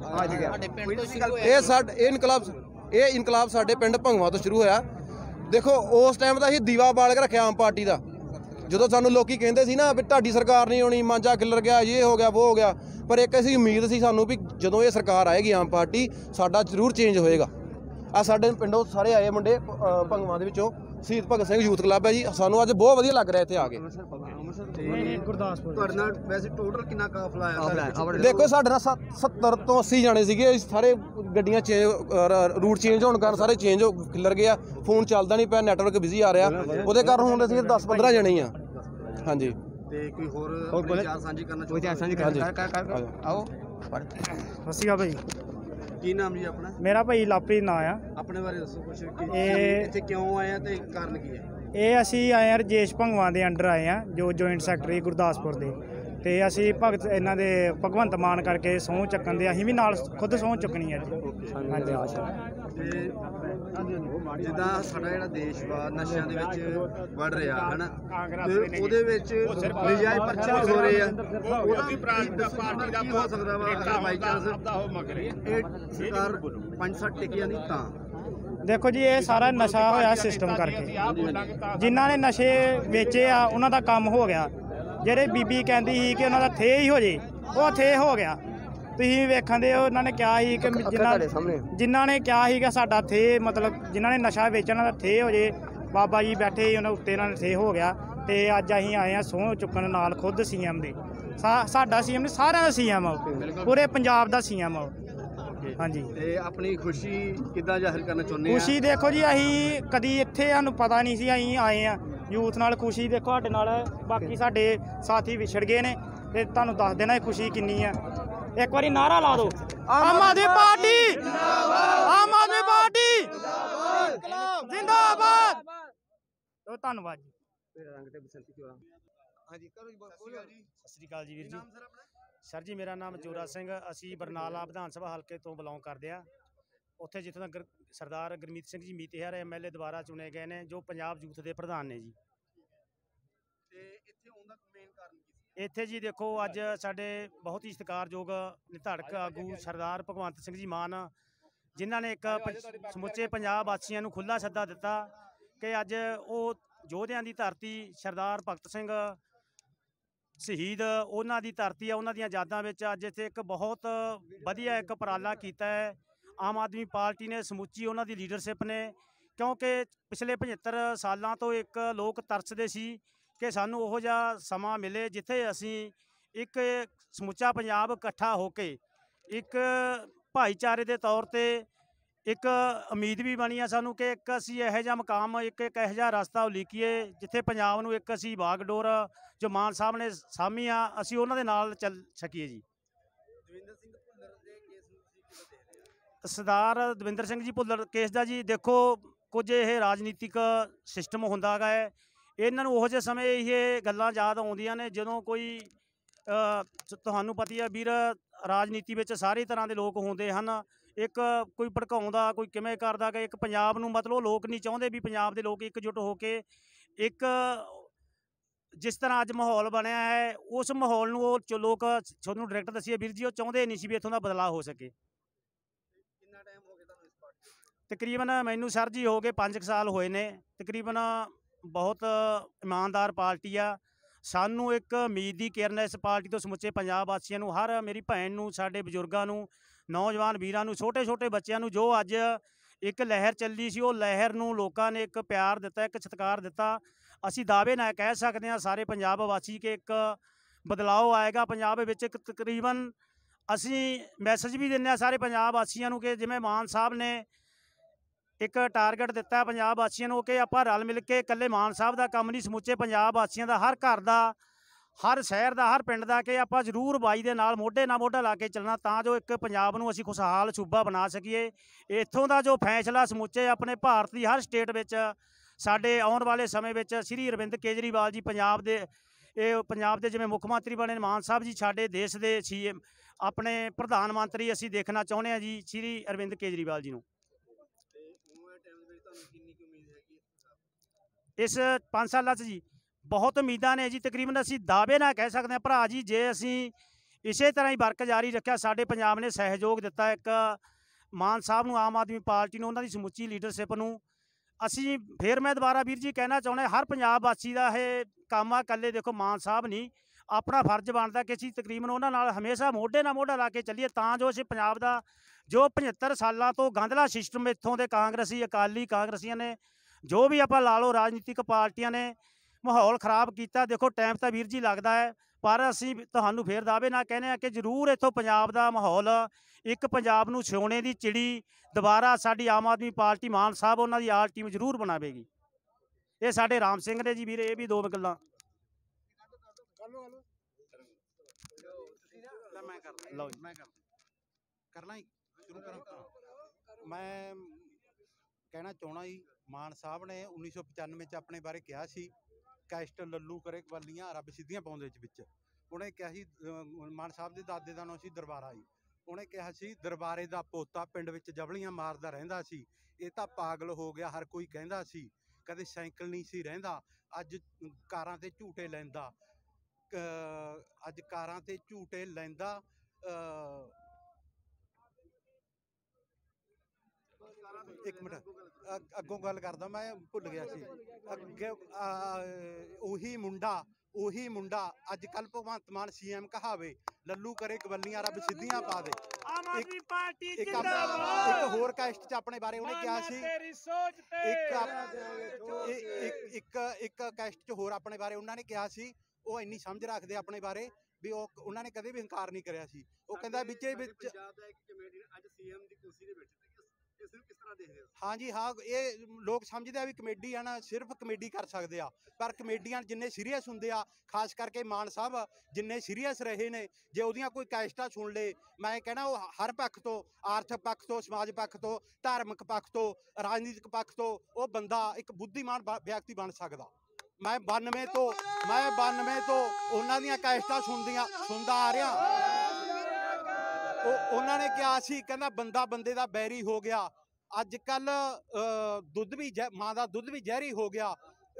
ਇਹ ਸਾਡੇ ਇਹ ਇਨਕਲਾਬ ਇਹ ਇਨਕਲਾਬ ਸਾਡੇ ਪਿੰਡ ਭੰਗਵਾ ਤੋਂ ਸ਼ੁਰੂ ਹੋਇਆ। ਦੇਖੋ, ਉਸ ਟਾਈਮ ਦਾ ਅਸੀਂ ਦੀਵਾ ਬਾਲ ਕੇ ਰੱਖਿਆ ਆਮ ਪਾਰਟੀ ਦਾ। ਜਦੋਂ ਸਾਨੂੰ ਲੋਕੀ ਕਹਿੰਦੇ ਸੀ ਨਾ ਵੀ ਤੁਹਾਡੀ ਸਰਕਾਰ ਨਹੀਂ ਆਉਣੀ, ਮਾਂਜਾ ਖਿੱਲਰ ਗਿਆ, ਇਹ ਹੋ ਗਿਆ, ਉਹ ਹੋ ਗਿਆ, ਪਰ ਇੱਕ ਅਸੀਂ ਉਮੀਦ ਸੀ ਸਾਨੂੰ ਵੀ ਜਦੋਂ ਇਹ ਸਰਕਾਰ ਆਏਗੀ ਆਮ ਪਾਰਟੀ, ਸਾਡਾ ਜ਼ਰੂਰ ਚੇਂਜ ਹੋਏਗਾ। ਆ ਸਾਡੇ ਪਿੰਡੋਂ ਸਾਰੇ ਆਏ ਮੁੰਡੇ ਭੰਗਵਾਂ ਦੇ ਵਿੱਚੋਂ, ਸ਼ਹੀਦ ਭਗਤ ਸਿੰਘ ਯੂਥ ਕਲੱਬ ਹੈ ਜੀ। ਸਾਨੂੰ ਅੱਜ ਬਹੁਤ ਵਧੀਆ ਲੱਗ ਰਿਹਾ ਇੱਥੇ ਆ ਕੇ। ਗੁਰਦਾਸਪੁਰ ਤੁਹਾਡੇ ਨਾਲ ਵੈਸੇ ਟੋਟਲ ਕਿੰਨਾ ਕਾਫਲਾ ਆਇਆ? ਦੇਖੋ, ਸਾਡੇ ਨਾਲ ਸੱਤਰ ਤੋਂ ਅੱਸੀ ਜਾਣੇ ਸੀਗੇ। ਸਾਰੇ ਗੱਡੀਆਂ ਚੇਂਜ, ਰੂਟ ਚੇਂਜ ਹੋਣ ਕਾਰਨ ਸਾਰੇ ਚੇਂਜ ਹੋ ਖਿਲਰ ਗਏ ਆ। ਫੋਨ ਚੱਲਦਾ ਨਹੀਂ ਪਿਆ, ਨੈਟਵਰਕ ਬਿਜ਼ੀ ਆ ਰਿਹਾ, ਉਹਦੇ ਕਾਰਨ ਹੁਣ ਅਸੀਂ ਦਸ ਪੰਦਰਾਂ ਜਣੇ ਹੀ ਆ। ਹਾਂਜੀ, ਤੇ ਕੋਈ ਹੋਰ ਵਿਚਾਰ ਸਾਂਝੀ ਕਰਨਾ ਚਾਹੁੰਦੇ? ਆਓ। ਸਤਿ ਸ਼੍ਰੀ ਅਕਾਲ ਭਾਈ। ਕੀ ਨਾਮ ਜੀ ਆਪਣਾ? ਮੇਰਾ ਭਾਈ ਲਾਪਰੀ ਨਾਂ ਆ। ਆਪਣੇ ਬਾਰੇ ਦੱਸੋ ਕੁਝ, ਇਹ ਇੱਥੇ ਕਿਉਂ ਆਏ ਆ ਤੇ ਕਾਰਨ ਕੀ ਹੈ? ਇਹ ਅਸੀਂ ਆਏ ਆ ਰਜੇਸ਼ ਭੰਗਵਾਂ ਦੇ ਅੰਡਰ ਆਏ ਆ, ਜੋ ਜੁਆਇੰਟ ਸੈਕਟਰੀ ਗੁਰਦਾਸਪੁਰ ਦੇ। ਤੇ ਅਸੀਂ ਭਗਤ ਇਹਨਾਂ ਦੇ ਭਗਵੰਤ ਮਾਨ ਕਰਕੇ ਸਹੁੰ ਚੱਕਣ ਦੇ, ਅਸੀਂ ਵੀ ਨਾਲ ਖੁਦ ਸਹੁੰ ਚੁੱਕਣੀ ਹੈ। ਹਾਂਜੀ, ਤੇ ਜਿੱਦਾਂ ਸਾਡਾ ਜਿਹੜਾ ਦੇਸ਼ ਵਾ ਨਸ਼ਿਆਂ ਦੇ ਵਿੱਚ ਵੜ ਰਿਹਾ ਹੈ ਨਾ, ਤੇ ਉਹਦੇ ਵਿੱਚ ਨਜਾਇਜ਼ ਪਰਚੇ ਵੀ ਹੋ ਰਹੇ ਆ। ਉਹਦਾ ਪਾਰਟੀ ਦਾ ਕੀ ਹੋ ਸਕਦਾ ਵਾ ਅਗਰ ਬਾਈ ਚਾਂਸ ਇਹ ਸਰਕਾਰ ਪੰਜ ਸੱਤ ਟਿਕੀਆਂ ਨਹੀਂ ਤਾਂ? ਦੇਖੋ ਜੀ, ਇਹ ਸਾਰਾ ਨਸ਼ਾ ਹੋਇਆ ਸਿਸਟਮ ਕਰਕੇ। ਜਿਨ੍ਹਾਂ ਨੇ ਨਸ਼ੇ ਵੇਚੇ ਆ ਉਹਨਾਂ ਦਾ ਕੰਮ ਹੋ ਗਿਆ। ਜਿਹੜੇ ਬੀਬੀ ਕਹਿੰਦੀ ਸੀ ਕਿ ਉਹਨਾਂ ਦਾ ਥੇ ਹੀ ਹੋ ਜੇ, ਉਹ ਥੇ ਹੋ ਗਿਆ। ਤੁਸੀਂ ਵੇਖਣ ਦੇ, ਉਹਨਾਂ ਨੇ ਕਿਹਾ ਸੀ ਕਿ ਜਿਨ੍ਹਾਂ ਜਿਨ੍ਹਾਂ ਨੇ ਕਿਹਾ ਸੀ ਕਿ ਸਾਡਾ ਥੇ, ਮਤਲਬ ਜਿਨ੍ਹਾਂ ਨੇ ਨਸ਼ਾ ਵੇਚਣਾ ਦਾ ਥੇ ਹੋ ਜੇ, ਬਾਬਾ ਜੀ ਬੈਠੇ ਸੀ ਉਹਨਾਂ ਉੱਤੇ, ਇਹਨਾਂ ਨੇ ਥੇ ਹੋ ਗਿਆ। ਤੇ ਅੱਜ ਅਸੀਂ ਆਏ ਹਾਂ ਸਹੁੰ ਚੁੱਕਣ ਨਾਲ ਖੁਦ ਸੀ ਐਮ ਦੇ। ਸਾ- ਸਾਡਾ ਸੀਐਮ ਨਹੀਂ, ਸਾਰਿਆਂ ਦਾ ਸੀਐਮ ਆ ਉਹ, ਪੂਰੇ ਪੰਜਾਬ ਦਾ ਸੀਐਮ ਆ ਉਹ। ਹਾਂਜੀ ਤੇ ਆਪਣੀ ਖੁਸ਼ੀ ਕਿੱਦਾਂ ਜ਼ਾਹਿਰ ਕਰਨਾ ਚਾਹੁੰਦੇ ਆ? ਖੁਸ਼ੀ ਦੇਖੋ ਜੀ, ਅਸੀਂ ਕਦੀ ਇੱਥੇ ਸਾਨੂੰ ਪਤਾ ਨਹੀਂ ਸੀ, ਅਸੀਂ ਆਏ ਆ ਯੂਥ ਨਾਲ। ਖੁਸ਼ੀ ਦੇਖੋ ਸਾਡੇ ਨਾਲ, ਬਾਕੀ ਸਾਡੇ ਸਾਥੀ ਵਿਛੜ ਗਏ ਨੇ ਤੇ ਤੁਹਾਨੂੰ ਦੱਸ ਦੇਣਾ ਇਹ ਖੁਸ਼ੀ ਕਿੰਨੀ ਆ। ਇੱਕ ਵਾਰੀ ਨਾਰਾ ਲਾ ਦਿਓ, ਆਮ ਆਦਮੀ ਪਾਰਟੀ ਆਮ ਆਦਮੀ ਪਾਰਟੀ ਜਿੰਦਾਬਾਦ। ਤੋ ਧੰਨਵਾਦ ਜੀ। ਰੰਗ ਤੇ ਬਸੰਤੀ ਚੋਲਾ। ਹਾਂਜੀ ਕਰੋ ਜੀ, ਬੋਲੋ ਜੀ। ਸਤਿ ਸ੍ਰੀ ਅਕਾਲ ਜੀ ਵੀਰ ਜੀ। ਸਰ ਜੀ ਮੇਰਾ ਨਾਮ ਜੋਰਾ ਸਿੰਘ, ਅਸੀਂ ਬਰਨਾਲਾ ਵਿਧਾਨ ਸਭਾ ਹਲਕੇ ਤੋਂ ਬਿਲੋਂਗ ਕਰਦੇ ਆ। ਉੱਥੇ ਜਿੱਥੋਂ ਦਾ ਸਰਦਾਰ ਗੁਰਮੀਤ ਸਿੰਘ ਜੀ ਮੀਤੇਹਰ ਐਮ ਐਲ ਏ ਦੁਬਾਰਾ ਚੁਣੇ ਗਏ ਨੇ, ਜੋ ਪੰਜਾਬ ਯੂਥ ਦੇ ਪ੍ਰਧਾਨ ਨੇ ਜੀ। ਤੇ ਇੱਥੇ ਆਉਣ ਦਾ ਮੇਨ ਕਾਰਨ ਕੀ ਸੀ? ਇੱਥੇ ਜੀ ਦੇਖੋ ਅੱਜ ਸਾਡੇ ਬਹੁਤ ਹੀ ਸਤਿਕਾਰਯੋਗ ਨਿਧੜਕ ਆਗੂ ਸਰਦਾਰ ਭਗਵੰਤ ਸਿੰਘ ਜੀ ਮਾਨ, ਜਿਨ੍ਹਾਂ ਨੇ ਇੱਕ ਪ- ਸਮੁੱਚੇ ਪੰਜਾਬ ਵਾਸੀਆਂ ਨੂੰ ਖੁੱਲ੍ਹਾ ਸੱਦਾ ਦਿੱਤਾ ਕਿ ਅੱਜ ਉਹ ਯੋਧਿਆਂ ਦੀ ਧਰਤੀ ਸਰਦਾਰ ਭਗਤ ਸਿੰਘ ਸ਼ਹੀਦ, ਉਹਨਾਂ ਦੀ ਧਰਤੀ ਆ, ਉਹਨਾਂ ਦੀਆਂ ਯਾਦਾਂ ਵਿੱਚ ਅੱਜ ਇੱਥੇ ਇੱਕ ਬਹੁਤ ਵਧੀਆ ਇੱਕ ਉਪਰਾਲਾ ਕੀਤਾ ਹੈ ਆਮ ਆਦਮੀ ਪਾਰਟੀ ਨੇ, ਸਮੁੱਚੀ ਉਹਨਾਂ ਦੀ ਲੀਡਰਸ਼ਿਪ ਨੇ। ਕਿਉਂਕਿ ਪਿਛਲੇ ਪਝੱਤਰ ਸਾਲਾਂ ਤੋਂ ਇੱਕ ਲੋਕ ਤਰਸਦੇ ਸੀ ਕਿ ਸਾਨੂੰ ਉਹੋ ਜਿਹਾ ਸਮਾਂ ਮਿਲੇ ਜਿੱਥੇ ਅਸੀਂ ਇੱਕ ਸਮੁੱਚਾ ਪੰਜਾਬ ਇਕੱਠਾ ਹੋ ਕੇ ਇੱਕ ਭਾਈਚਾਰੇ ਦੇ ਤੌਰ ਤੇ ਇੱਕ ਉਮੀਦ ਵੀ ਬਣੀ ਆ ਸਾਨੂੰ ਕਿ ਇੱਕ ਅਸੀਂ ਇਹੋ ਜਿਹਾ ਮਕਾਮ, ਇੱਕ ਇੱਕ ਇਹੋ ਜਿਹਾ ਰਸਤਾ ਉਲੀਕੀਏ ਜਿੱਥੇ ਪੰਜਾਬ ਨੂੰ ਇੱਕ ਅਸੀਂ ਬਾਗਡੋਰ ਜੋ ਮਾਨ ਸਾਹਿਬ ਨੇ ਸਾਂਭੀ ਆ, ਅਸੀਂ ਉਹਨਾਂ ਦੇ ਨਾਲ ਚੱਲ ਸਕੀਏ ਜੀ। ਦਵਿੰਦਰ ਸਿੰਘ ਭੁੱਲਰ ਦੇ ਕੇਸ ਨੂੰ ਤੁਸੀਂ ਕਿਵੇਂ ਦੇਖ ਰਹੇ ਹੋ? ਸਰਦਾਰ ਦਵਿੰਦਰ ਸਿੰਘ ਜੀ ਭੁੱਲਰ ਕੇਸ ਦਾ ਜੀ ਦੇਖੋ, ਕੁਝ ਇਹ ਰਾਜਨੀਤਿਕ ਸਿਸਟਮ ਹੁੰਦਾ ਗਾ ਹੈ, ਇਹਨਾਂ ਨੂੰ ਉਹੋ ਜਿਹੇ ਸਮੇਂ ਇਹ ਗੱਲਾਂ ਯਾਦ ਆਉਂਦੀਆਂ ਨੇ ਜਦੋਂ ਕੋਈ ਅ, ਤੁਹਾਨੂੰ ਪਤਾ ਹੈ ਵੀਰ, ਰਾਜਨੀਤੀ ਵਿੱਚ ਸਾਰੀ ਤਰ੍ਹਾਂ ਦੇ ਲੋਕ ਹੁੰਦੇ ਹਨ। ਇੱਕ ਕੋਈ ਭੜਕਾਉਂਦਾ, ਕੋਈ ਕਿਵੇਂ ਕਰਦਾ ਕਿ ਇੱਕ ਪੰਜਾਬ ਨੂੰ ਮਤਲਬ ਲੋਕ ਨਹੀਂ ਚਾਹੁੰਦੇ ਵੀ ਪੰਜਾਬ ਦੇ ਲੋਕ ਇਕਜੁੱਟ ਹੋ ਕੇ ਇੱਕ ਜਿਸ ਤਰ੍ਹਾਂ ਅੱਜ ਮਾਹੌਲ ਬਣਿਆ ਹੈ ਉਸ ਮਾਹੌਲ ਨੂੰ ਉਹ ਚ- ਲੋਕ ਤੁਹਾਨੂੰ ਡਾਇਰੈਕਟ ਦੱਸੀਏ ਵੀਰ ਜੀ, ਉਹ ਚਾਹੁੰਦੇ ਨਹੀਂ ਸੀ ਵੀ ਇੱਥੋਂ ਦਾ ਬਦਲਾਅ ਹੋ ਸਕੇ। ਕਿੰਨਾ ਟਾਈਮ ਹੋ ਗਿਆ ਤੁਹਾਨੂੰ ਇਸ ਪਾਰਟੀ ਨੂੰ? ਤਕਰੀਬਨ ਮੈਨੂੰ ਸਰ ਜੀ ਹੋ ਗਏ ਪੰਜ ਕੁ ਸਾਲ ਹੋਏ ਨੇ ਤਕਰੀਬਨ। ਬਹੁਤ ਇਮਾਨਦਾਰ ਪਾਰਟੀ ਆ, ਸਾਨੂੰ ਇੱਕ ਉਮੀਦ ਦੀ ਕਿਰਨ ਹੈ ਇਸ ਪਾਰਟੀ ਤੋਂ, ਸਮੁੱਚੇ ਪੰਜਾਬ ਵਾਸੀਆਂ ਨੂੰ, ਹਰ ਮੇਰੀ ਭੈਣ ਨੂੰ, ਸਾਡੇ ਬਜ਼ੁਰਗਾਂ ਨੂੰ, ਨੌਜਵਾਨ ਵੀਰਾਂ ਨੂੰ, ਛੋਟੇ ਛੋਟੇ ਬੱਚਿਆਂ ਨੂੰ, ਜੋ ਅੱਜ ਇੱਕ ਲਹਿਰ ਚੱਲੀ ਸੀ ਉਹ ਲਹਿਰ ਨੂੰ ਲੋਕਾਂ ਨੇ ਇੱਕ ਪਿਆਰ ਦਿੱਤਾ, ਇੱਕ ਸਤਿਕਾਰ ਦਿੱਤਾ। ਅਸੀਂ ਦਾਅਵੇ ਨਾਲ ਕਹਿ ਸਕਦੇ ਹਾਂ ਸਾਰੇ ਪੰਜਾਬ ਵਾਸੀ ਕਿ ਇੱਕ ਬਦਲਾਅ ਆਏਗਾ ਪੰਜਾਬ ਵਿੱਚ। ਇੱਕ ਤਕਰੀਬਨ ਅਸੀਂ ਮੈਸੇਜ ਵੀ ਦਿੰਦੇ ਹਾਂ ਸਾਰੇ ਪੰਜਾਬ ਵਾਸੀਆਂ ਨੂੰ ਕਿ ਜਿਵੇਂ ਮਾਨ ਸਾਹਿਬ ਨੇ ਇੱਕ ਟਾਰਗੇਟ ਦਿੱਤਾ ਪੰਜਾਬ ਵਾਸੀਆਂ ਨੂੰ ਕਿ ਆਪਾਂ ਰਲ ਮਿਲ ਕੇ, ਇਕੱਲੇ ਮਾਨ ਸਾਹਿਬ ਦਾ ਕੰਮ ਨਹੀਂ, ਸਮੁੱਚੇ ਪੰਜਾਬ ਵਾਸੀਆਂ ਦਾ, ਹਰ ਘਰ ਦਾ, ਹਰ ਸ਼ਹਿਰ ਦਾ, ਹਰ ਪਿੰਡ ਦਾ, ਕਿ ਆਪਾਂ ਜ਼ਰੂਰ ਬਾਈ ਦੇ ਨਾਲ ਮੋਢੇ ਨਾਲ ਮੋਢਾ ਲਾ ਕੇ ਚੱਲਣਾ ਤਾਂ ਜੋ ਇੱਕ ਪੰਜਾਬ ਨੂੰ ਅਸੀਂ ਖੁਸ਼ਹਾਲ ਸੂਬਾ ਬਣਾ ਸਕੀਏ। ਇੱਥੋਂ ਦਾ ਜੋ ਫੈਸਲਾ ਸਮੁੱਚੇ ਆਪਣੇ ਭਾਰਤ ਦੀ ਹਰ ਸਟੇਟ ਵਿੱਚ ਸਾਡੇ ਆਉਣ ਵਾਲੇ ਸਮੇਂ ਵਿੱਚ ਸ਼੍ਰੀ ਅਰਵਿੰਦ ਕੇਜਰੀਵਾਲ ਜੀ ਪੰਜਾਬ ਦੇ, ਇਹ ਪੰਜਾਬ ਦੇ ਜਿਵੇਂ ਮੁੱਖ ਮੰਤਰੀ ਬਣੇ ਨੇ, ਮਾਨ ਸਾਹਿਬ ਜੀ ਸਾਡੇ ਦੇਸ਼ ਦੇ ਸੀ ਆਪਣੇ ਪ੍ਰਧਾਨ ਮੰਤਰੀ ਅਸੀਂ ਦੇਖਣਾ ਚਾਹੁੰਦੇ ਹਾਂ ਜੀ ਸ਼੍ਰੀ ਅਰਵਿੰਦ ਕੇਜਰੀਵਾਲ ਜੀ ਨੂੰ। ਤੇ ਉਹ ਟਾਈਮ ਦੇ ਵਿੱਚ ਤੁਹਾਨੂੰ ਕਿੰਨੀ ਕੁ ਉਮੀਦ ਹੈਗੀ ਇਸ ਪੰਜ ਸਾਲਾਂ 'ਚ ਜੀ ਬਹੁਤ ਉਮੀਦਾਂ ਨੇ ਜੀ। ਤਕਰੀਬਨ ਅਸੀਂ ਦਾਅਵੇ ਨਾਲ ਕਹਿ ਸਕਦੇ ਹਾਂ ਭਰਾ ਜੀ, ਜੇ ਅਸੀਂ ਇਸੇ ਤਰ੍ਹਾਂ ਹੀ ਵਰਕ ਜਾਰੀ ਰੱਖਿਆ, ਸਾਡੇ ਪੰਜਾਬ ਨੇ ਸਹਿਯੋਗ ਦਿੱਤਾ ਇੱਕ ਮਾਨ ਸਾਹਿਬ ਨੂੰ, ਆਮ ਆਦਮੀ ਪਾਰਟੀ ਨੂੰ, ਉਹਨਾਂ ਦੀ ਸਮੁੱਚੀ ਲੀਡਰਸ਼ਿਪ ਨੂੰ। ਅਸੀਂ ਫਿਰ ਮੈਂ ਦੁਬਾਰਾ ਵੀਰ ਜੀ ਕਹਿਣਾ ਚਾਹੁੰਦਾ, ਹਰ ਪੰਜਾਬ ਵਾਸੀ ਦਾ ਇਹ ਕੰਮ ਆ, ਇਕੱਲੇ ਦੇਖੋ ਮਾਨ ਸਾਹਿਬ ਨਹੀਂ, ਆਪਣਾ ਫਰਜ਼ ਬਣਦਾ ਕਿ ਅਸੀਂ ਤਕਰੀਬਨ ਉਹਨਾਂ ਨਾਲ ਹਮੇਸ਼ਾ ਮੋਢੇ ਨਾਲ ਮੋਢਾ ਲਾ ਕੇ ਚੱਲੀਏ ਤਾਂ ਜੋ ਅਸੀਂ ਪੰਜਾਬ ਦਾ ਜੋ ਪਝੱਤਰ ਸਾਲਾਂ ਤੋਂ ਗੰਧਲਾ ਸਿਸਟਮ ਇੱਥੋਂ ਦੇ ਕਾਂਗਰਸੀ, ਅਕਾਲੀ, ਕਾਂਗਰਸੀਆਂ ਨੇ, ਜੋ ਵੀ ਆਪਾਂ ਲਾ ਲਓ ਰਾਜਨੀਤਿਕ ਪਾਰਟੀਆਂ ਨੇ ਮਾਹੌਲ ਖਰਾਬ ਕੀਤਾ। ਦੇਖੋ ਟਾਈਮ ਤਾਂ ਵੀਰ ਜੀ ਲੱਗਦਾ ਹੈ, ਪਰ ਅਸੀਂ ਤੁਹਾਨੂੰ ਫੇਰ ਦਾਅਵੇ ਨਾਲ ਕਹਿੰਦੇ ਹਾਂ ਕਿ ਜ਼ਰੂਰ ਇੱਥੋਂ ਪੰਜਾਬ ਦਾ ਮਾਹੌਲ, ਇੱਕ ਪੰਜਾਬ ਨੂੰ ਸੋਨੇ ਦੀ ਚਿੜੀ ਦੁਬਾਰਾ ਸਾਡੀ ਆਮ ਆਦਮੀ ਪਾਰਟੀ, ਮਾਨ ਸਾਹਿਬ ਉਹਨਾਂ ਦੀ ਆਲ ਟੀਮ ਜ਼ਰੂਰ ਬਣਾਵੇਗੀ। ਇਹ ਸਾਡੇ ਰਾਮ ਸਿੰਘ ਨੇ ਜੀ ਵੀਰੇ, ਇਹ ਵੀ ਦੋ ਗੱਲਾਂ ਮੈਂ ਕਰਦਾ ਲਓ ਜੀ। ਮੈਂ ਕਰਦਾ ਕਰਨਾ ਹੀ ਸ਼ੁਰੂ ਕਰਾਂ। ਮੈਂ ਕਹਿਣਾ ਚਾਹਣਾ ਜੀ, ਮਾਨ ਸਾਹਿਬ ਨੇ ਉੱਨੀ ਸੌ ਪਚਾਨਵੇਂ 'ਚ ਆਪਣੇ ਬਾਰੇ ਕਿਹਾ ਸੀ, ਕੈਸਟ ਲੱਲੂ ਕਰੇ ਕਵਾਲੀਆਂ ਰੱਬ ਸਿੱਧੀਆਂ ਪਾਉਂਦੇ ਚ ਵਿੱਚ। ਉਹਨੇ ਕਿਹਾ ਸੀ, ਮਾਨ ਸਾਹਿਬ ਦੇ ਦਾਦੇ ਦਾ ਨਾਂ ਸੀ ਦਰਬਾਰਾ ਜੀ, ਉਹਨੇ ਕਿਹਾ ਸੀ ਦਰਬਾਰੇ ਦਾ ਪੋਤਾ ਪਿੰਡ ਵਿੱਚ ਜਬਲੀਆਂ ਮਾਰਦਾ ਰਹਿੰਦਾ ਸੀ, ਇਹ ਤਾਂ ਪਾਗਲ ਹੋ ਗਿਆ ਹਰ ਕੋਈ ਕਹਿੰਦਾ ਸੀ, ਕਦੇ ਸਾਈਕਲ ਨਹੀਂ ਸੀ ਰਹਿੰਦਾ, ਅੱਜ ਕਾਰਾਂ ਤੇ ਝੂਟੇ ਲੈਂਦਾ, ਅੱਜ ਕਾਰਾਂ ਤੇ ਝੂਟੇ ਲੈਂਦਾ। ਇੱਕ ਮਿੰਟ ਅੱਗੋਂ ਗੱਲ ਕਰਦਾ, ਮੈਂ ਭੁੱਲ ਗਿਆ ਸੀ। ਅੱਗੇ ਉਹੀ ਮੁੰਡਾ ਉਹੀ ਮੁੰਡਾ ਅੱਜ ਕੱਲ ਭਗਵੰਤ ਮਾਨ ਸੀਐਮ ਕਹਾਵੇ, ਲੱਲੂ ਕਰੇ ਕਵੱਲੀਆਂ ਰੱਬ ਸਿੱਧੀਆਂ ਪਾ ਦੇ। ਆਮ ਆਦਮੀ ਪਾਰਟੀ ਇੱਕ ਜਿੰਦਾਬਾਦ। ਇੱਕ ਹੋਰ ਕਾਸਟ 'ਚ ਆਪਣੇ ਬਾਰੇ ਉਹਨੇ ਕਿਹਾ ਸੀ, ਤੇਰੀ ਸੋਚ ਤੇ ਇੱਕ ਇੱਕ ਇੱਕ ਕਾਸਟ 'ਚ ਹੋਰ ਆਪਣੇ ਬਾਰੇ ਉਹਨਾਂ ਨੇ ਕਿਹਾ ਸੀ, ਉਹ ਇੰਨੀ ਸਮਝ ਰੱਖਦੇ ਆਪਣੇ ਬਾਰੇ, ਵੀ ਉਹ ਉਹਨਾਂ ਨੇ ਕਦੇ ਵੀ ਹੰਕਾਰ ਨਹੀਂ ਕਰਿਆ ਸੀ। ਉਹ ਕਹਿੰਦਾ ਵਿੱਚੇ ਵਿੱਚ ਪੰਜਾਬ ਦਾ ਇੱਕ ਕਮੇਡੀ ਅੱਜ ਸੀਐਮ ਦੀ ਕੁਰਸੀ ਦੇ ਵਿੱਚ ਇਸ ਨੂੰ ਕਿਸ ਤਰ੍ਹਾਂ ਦੇਖਦੇ ਹੋ? ਹਾਂਜੀ ਹਾਂ, ਇਹ ਲੋਕ ਸਮਝਦੇ ਆ ਵੀ ਕਮੇਡੀ ਆ ਨਾ ਸਿਰਫ ਕਮੇਡੀ ਕਰ ਸਕਦੇ ਆ, ਪਰ ਕਮੇਡੀਅਨ ਜਿੰਨੇ ਸੀਰੀਅਸ ਹੁੰਦੇ ਆ, ਖਾਸ ਕਰਕੇ ਮਾਨ ਸਾਹਿਬ ਜਿੰਨੇ ਸੀਰੀਅਸ ਰਹੇ ਨੇ, ਜੇ ਉਹਦੀਆਂ ਕੋਈ ਕੈਸਟਾਂ ਸੁਣ ਲੇ, ਮੈਂ ਕਹਿਣਾ ਉਹ ਹਰ ਪੱਖ ਤੋਂ, ਆਰਥਿਕ ਪੱਖ ਤੋਂ, ਸਮਾਜ ਪੱਖ ਤੋਂ, ਧਾਰਮਿਕ ਪੱਖ ਤੋਂ, ਰਾਜਨੀਤਿਕ ਪੱਖ ਤੋਂ ਉਹ ਬੰਦਾ ਇੱਕ ਬੁੱਧੀਮਾਨ ਵਿਅਕਤੀ ਬਣ ਸਕਦਾ। ਮੈਂ ਬਾਨਵੇਂ ਤੋਂ ਮੈਂ ਬਾਨਵੇਂ ਤੋਂ ਉਹਨਾਂ ਦੀਆਂ ਕੈਸਟਾਂ ਸੁਣਦੀਆਂ ਸੁਣਦਾ ਆ ਰਿਹਾ। ਉਹ ਉਹਨਾਂ ਨੇ ਕਿਹਾ ਸੀ, ਕਹਿੰਦਾ ਬੰਦਾ ਬੰਦੇ ਦਾ ਬੈਰੀ ਹੋ ਗਿਆ। ਅੱਜ ਕੱਲ ਦੁੱਧ ਵੀ ਮਾਂ ਦਾ ਦੁੱਧ ਵੀ ਜ਼ਹਿਰੀ ਹੋ ਗਿਆ।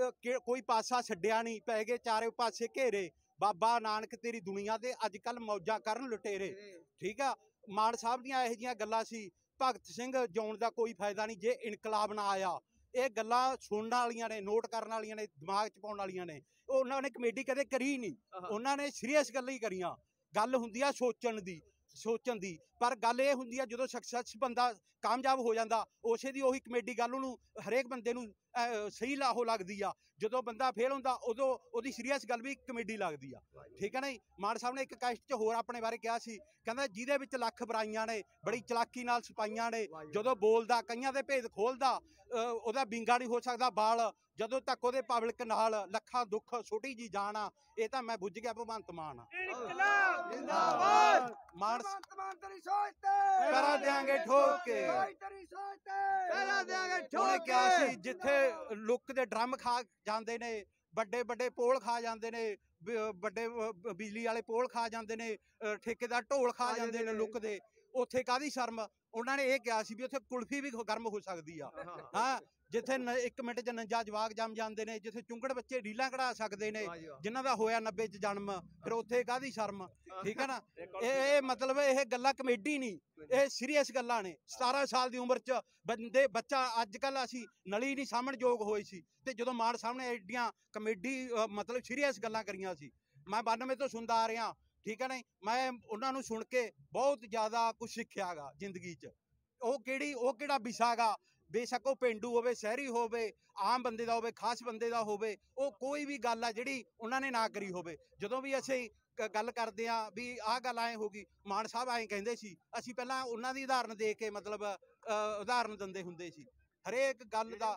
ਕੋਈ ਪਾਸਾ ਛੱਡਿਆ ਨਹੀਂ, ਪੈ ਗਏ ਚਾਰੇ ਪਾਸੇ ਘੇਰੇ। ਬਾਬਾ ਨਾਨਕ ਤੇਰੀ ਦੁਨੀਆ ਤੇ ਅੱਜ ਕੱਲ ਮੌਜਾਂ ਕਰਨ ਲੁਟੇਰੇ। ਠੀਕ ਆ, ਮਾਨ ਸਾਹਿਬ ਦੀਆਂ ਇਹੋ ਜਿਹੀਆਂ ਗੱਲਾਂ ਸੀ। ਭਗਤ ਸਿੰਘ ਜਿਉਣ ਦਾ ਕੋਈ ਫਾਇਦਾ ਨਹੀਂ ਜੇ ਇਨਕਲਾਬ ਨਾ ਆਇਆ। ਇਹ ਗੱਲਾਂ ਸੁਣਨ ਵਾਲੀਆਂ ਨੇ, ਨੋਟ ਕਰਨ ਵਾਲੀਆਂ ਨੇ, ਦਿਮਾਗ 'ਚ ਪਾਉਣ ਵਾਲੀਆਂ ਨੇ। ਉਹਨਾਂ ਨੇ ਕਮੇਡੀ ਕਦੇ ਕਰੀ ਨਹੀਂ, ਉਹਨਾਂ ਨੇ ਸੀਰੀਅਸ ਗੱਲਾਂ ਹੀ ਕਰੀਆਂ। ਗੱਲ ਹੁੰਦੀ ਆ ਸੋਚਣ ਦੀ ਸੋਚਣ ਦੀ ਪਰ ਗੱਲ ਇਹ ਹੁੰਦੀ ਆ ਜਦੋਂ ਸਕਸੈਸ ਬੰਦਾ ਕਾਮਯਾਬ ਹੋ ਜਾਂਦਾ, ਉਸੇ ਦੀ ਉਹੀ ਕਮੇਡੀ ਗੱਲ ਉਹਨੂੰ ਹਰੇਕ ਬੰਦੇ ਨੂੰ ਸਹੀ ਲਾਹੋ ਲੱਗਦੀ ਆ। ਜਦੋਂ ਬੰਦਾ ਫੇਲ ਹੁੰਦਾ ਉਦੋਂ ਉਹਦੀ ਸੀਰੀਅਸ ਗੱਲ ਵੀ ਕਮੇਡੀ ਲੱਗਦੀ ਆ। ਠੀਕ ਹੈ ਨਾ ਜੀ। ਮਾਨ ਸਾਹਿਬ ਨੇ ਇੱਕ ਕੈਸਟ 'ਚ ਹੋਰ ਆਪਣੇ ਬਾਰੇ ਕਿਹਾ ਸੀ, ਕਹਿੰਦਾ ਜਿਹਦੇ ਵਿੱਚ ਲੱਖ ਬੁਰਾਈਆਂ ਨੇ, ਬੜੀ ਚਲਾਕੀ ਨਾਲ ਸਿਪਾਈਆਂ ਨੇ, ਜਦੋਂ ਬੋਲਦਾ ਕਈਆਂ ਦੇ ਭੇਦ ਖੋਲਦਾ, ਉਹਦਾ ਬਿੰਗਾ ਨਹੀਂ ਹੋ ਸਕਦਾ ਬਾਲ, ਜਦੋਂ ਤੱਕ ਉਹਦੇ ਪਬਲਿਕ ਨਾਲ ਲੱਖਾਂ ਦੁੱਖ ਛੋਟੀ ਜੀ ਜਾਨ ਆ। ਇਹ ਤਾਂ ਮੈਂ ਬੁੱਝ ਗਿਆ ਭਗਵੰਤ ਮਾਨ ਇਨਕਲਾਬ ਜਿੰਦਾਬਾਦ। ਮਾਨ ਮਾਨ ਤੇਰੀ ਸੋਚ ਤੇ ਕਰਾ ਦਿਆਂਗੇ ਠੋਕ ਕੇ, ਤੇਰੀ ਸੋਚ ਤੇ ਕਰਾ ਦਿਆਂਗੇ ਠੋਕ ਕੇ। ਕਿਹਾ ਸੀ ਜਿੱਥੇ ਲੁੱਕ ਦੇ ਡਰਮ ਖਾ ਜਾਂਦੇ ਨੇ, ਵੱਡੇ ਵੱਡੇ ਪੋਲ ਖਾ ਜਾਂਦੇ ਨੇ, ਵੱਡੇ ਬਿਜਲੀ ਵਾਲੇ ਪੋਲ ਖਾ ਜਾਂਦੇ ਨੇ, ਠੇਕੇਦਾਰ ਢੋਲ ਖਾ ਜਾਂਦੇ ਨੇ ਲੁੱਕ ਦੇ, ਉੱਥੇ ਕਾਹਦੀ ਸ਼ਰਮ। ਉਹਨਾਂ ਨੇ ਇਹ ਕਿਹਾ ਸੀ ਵੀ ਉੱਥੇ ਕੁਲਫੀ ਵੀ ਗਰਮ ਹੋ ਸਕਦੀ ਆ। ਹਾਂ, ਜਿੱਥੇ ਇੱਕ ਮਿੰਟ 'ਚ ਨੰਜਾ ਜਵਾਕ ਜੰਮ ਜਾਂਦੇ ਨੇ, ਜਿੱਥੇ ਚੁੰਗੜ ਬੱਚੇ ਰੀਲਾਂ ਕਢਾ ਸਕਦੇ ਨੇ, ਜਿਨ੍ਹਾਂ ਦਾ ਹੋਇਆ ਨੱਬੇ 'ਚ ਜਨਮ, ਫਿਰ ਉੱਥੇ ਕਾਹਦੀ ਸ਼ਰਮ। ਠੀਕ ਹੈ ਨਾ। ਇਹ ਮਤਲਬ ਇਹ ਗੱਲਾਂ ਕਮੇਡੀ ਨਹੀਂ, ਇਹ ਸੀਰੀਅਸ ਗੱਲਾਂ ਨੇ। ਸਤਾਰਾਂ ਸਾਲ ਦੀ ਉਮਰ 'ਚ ਬੰਦੇ ਬੱਚਾ ਅੱਜ ਕੱਲ ਅਸੀਂ ਨਲੀ ਨਹੀਂ ਸਾਹਮਣ ਯੋਗ ਹੋਏ ਸੀ, ਤੇ ਜਦੋਂ ਮਾਨ ਸਾਹਮਣੇ ਐਡੀਆਂ ਕਮੇਡੀ ਮਤਲਬ ਸੀਰੀਅਸ ਗੱਲਾਂ ਕਰੀਆਂ ਸੀ। ਮੈਂ ਬਾਨਵੇਂ ਤੋਂ ਸੁਣਦਾ ਆ ਰਿਹਾ। ਠੀਕ ਹੈ ਨਾ। ਮੈਂ ਉਹਨਾਂ ਨੂੰ ਸੁਣ ਕੇ ਬਹੁਤ ਜ਼ਿਆਦਾ ਕੁਝ ਸਿੱਖਿਆ ਗਾ ਜ਼ਿੰਦਗੀ 'ਚ। ਉਹ ਕਿਹੜੀ ਉਹ ਕਿਹੜਾ ਵਿਸ਼ਾ ਗਾ, ਬੇਸ਼ੱਕ ਉਹ ਪੇਂਡੂ ਹੋਵੇ, ਸ਼ਹਿਰੀ ਹੋਵੇ, ਆਮ ਬੰਦੇ ਦਾ ਹੋਵੇ, ਖਾਸ ਬੰਦੇ ਦਾ ਹੋਵੇ, ਉਹ ਕੋਈ ਵੀ ਗੱਲ ਆ ਜਿਹੜੀ ਉਹਨਾਂ ਨੇ ਨਾ ਕਰੀ ਹੋਵੇ। ਜਦੋਂ ਵੀ ਅਸੀਂ ਗੱਲ ਕਰਦੇ ਆ ਵੀ ਆਹ ਗੱਲ ਐਂ ਹੋ ਗਈ, ਮਾਨ ਸਾਹਿਬ ਐਂ ਕਹਿੰਦੇ ਸੀ, ਅਸੀਂ ਪਹਿਲਾਂ ਉਹਨਾਂ ਦੀ ਉਦਾਹਰਨ ਦੇ ਕੇ ਮਤਲਬ ਉਦਾਹਰਨ ਦਿੰਦੇ ਹੁੰਦੇ ਸੀ ਹਰੇਕ ਗੱਲ ਦਾ।